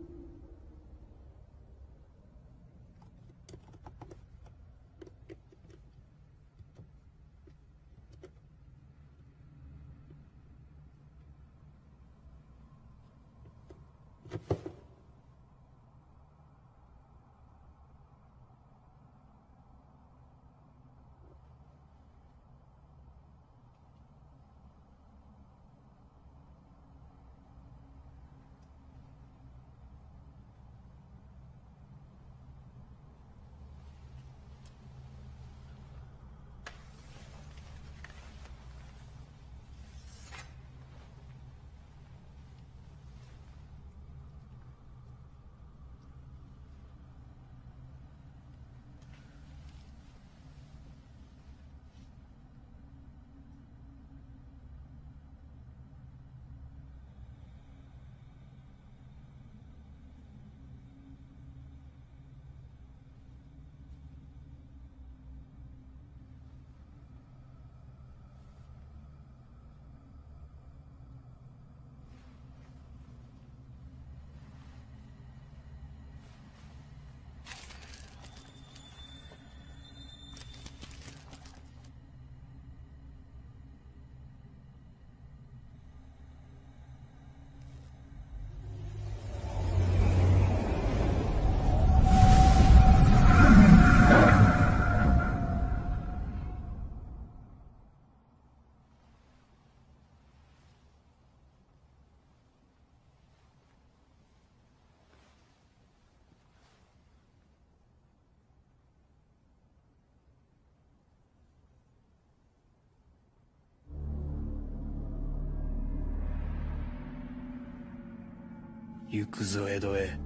行くぞ江戸へ。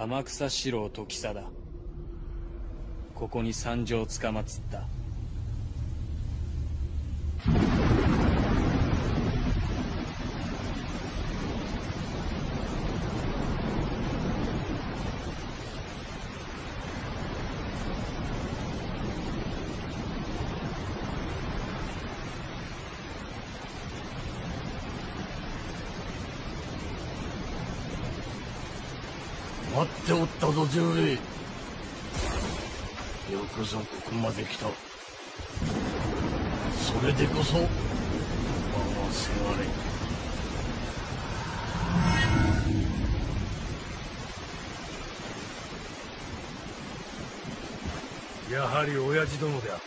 天草四郎時貞、ここに参上つかまつった。 待っておったぞ十兵衛。よくぞここまで来た。それでこそ我がせがれ。やはり親父殿であった。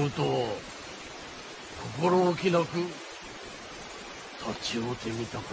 武藤、心置きなく立ち会うてみたかった。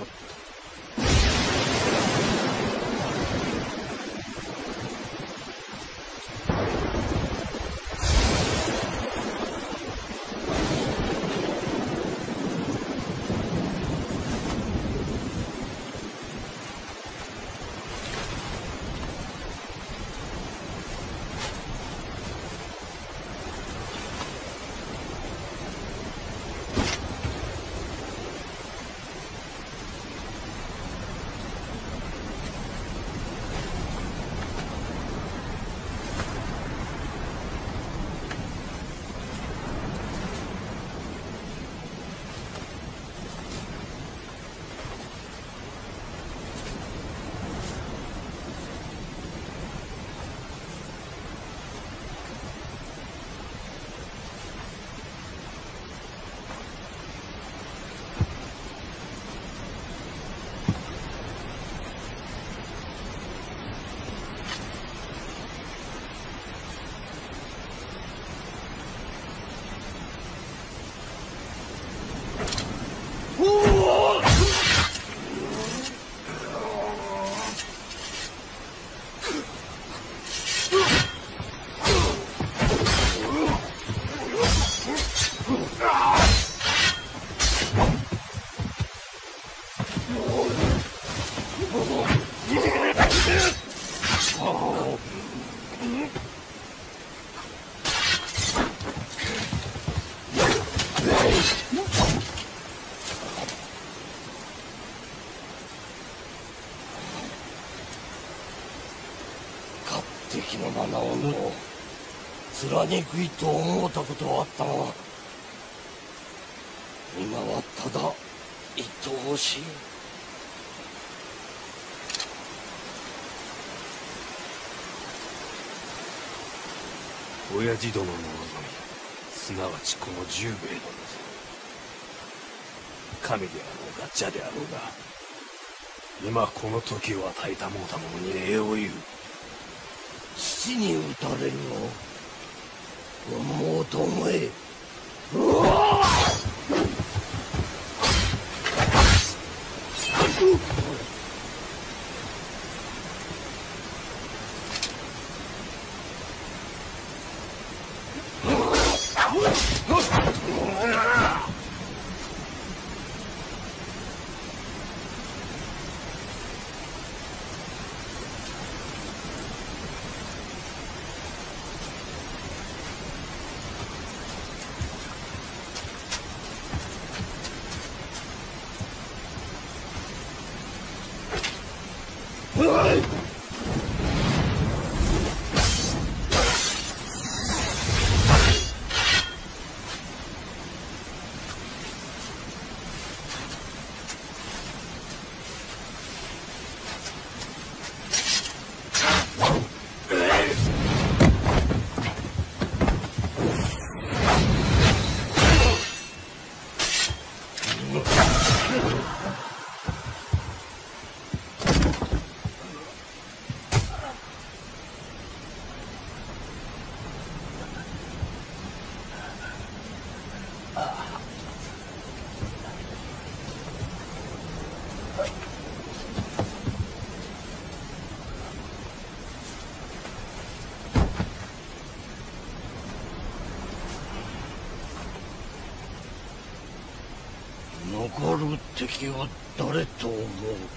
敵の名をの貫くいと思うたことはあったが、今はただ愛おしい。 親父殿の望み、すなわちこの十兵衛の望み。神であろうが邪であろうが、今この時を与えたもうた者に礼を言う。 父に討たれるを思うと思え。うわっ敵を誰と思う？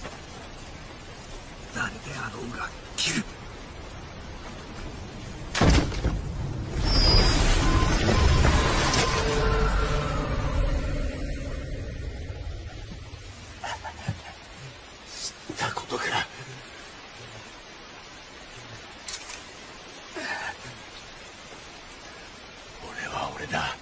誰であろうが切る。知ったことか。俺は俺だ。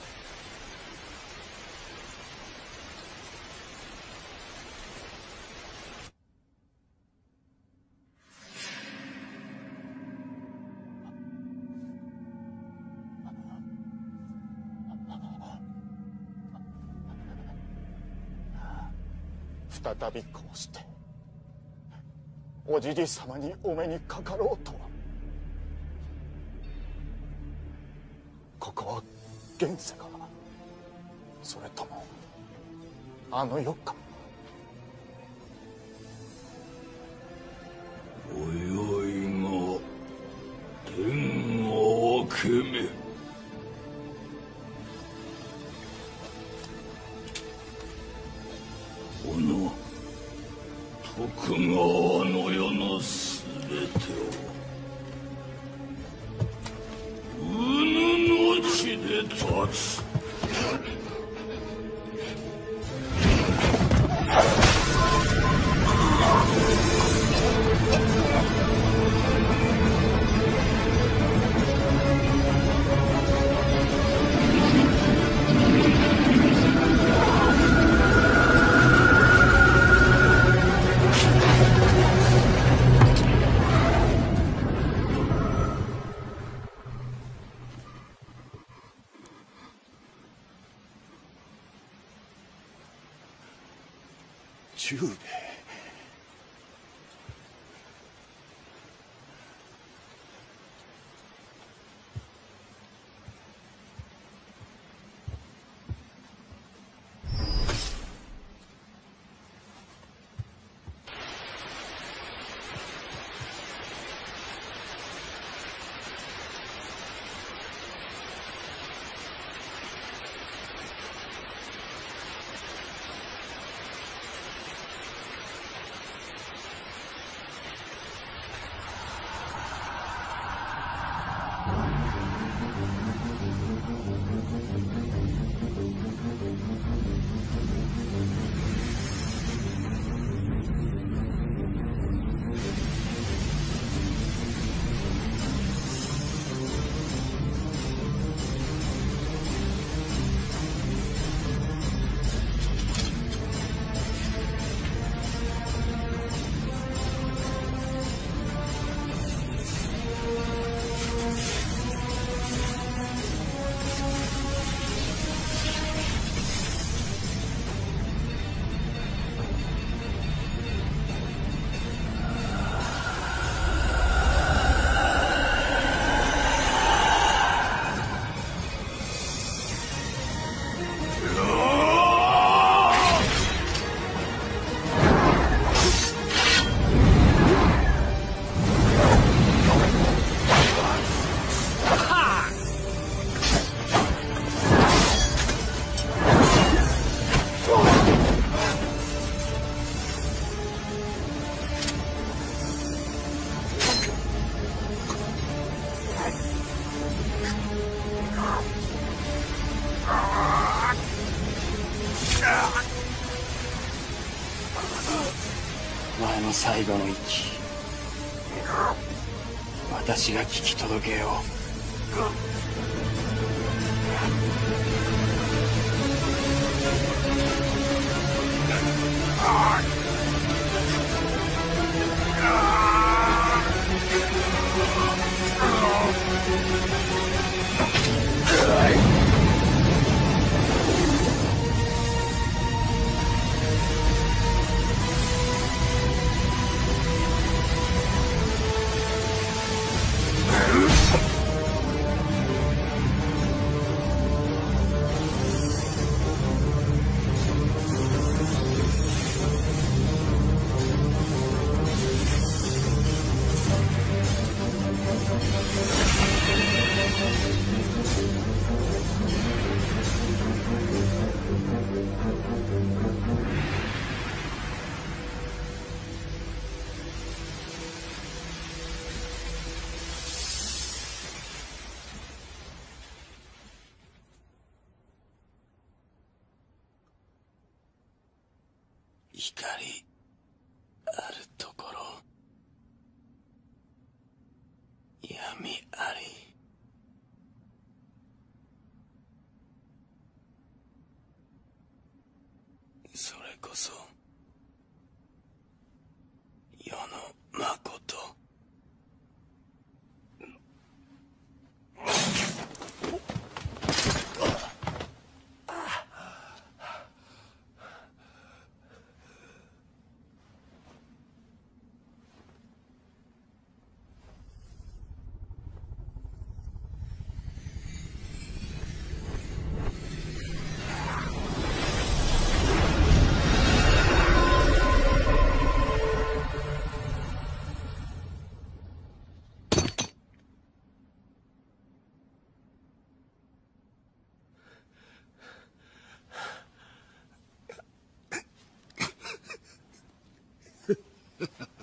再びこうしておじじ様にお目にかかろうとは。ここは現世か、それともあの世か。 今宵が天を明けめ。この徳川の世のすべてをうぬの地で断つ。 十兵衛。 前の最後の息、私が聞き届けよう。 光あるところ闇あり。それこそ世のまこと。 ハハハ。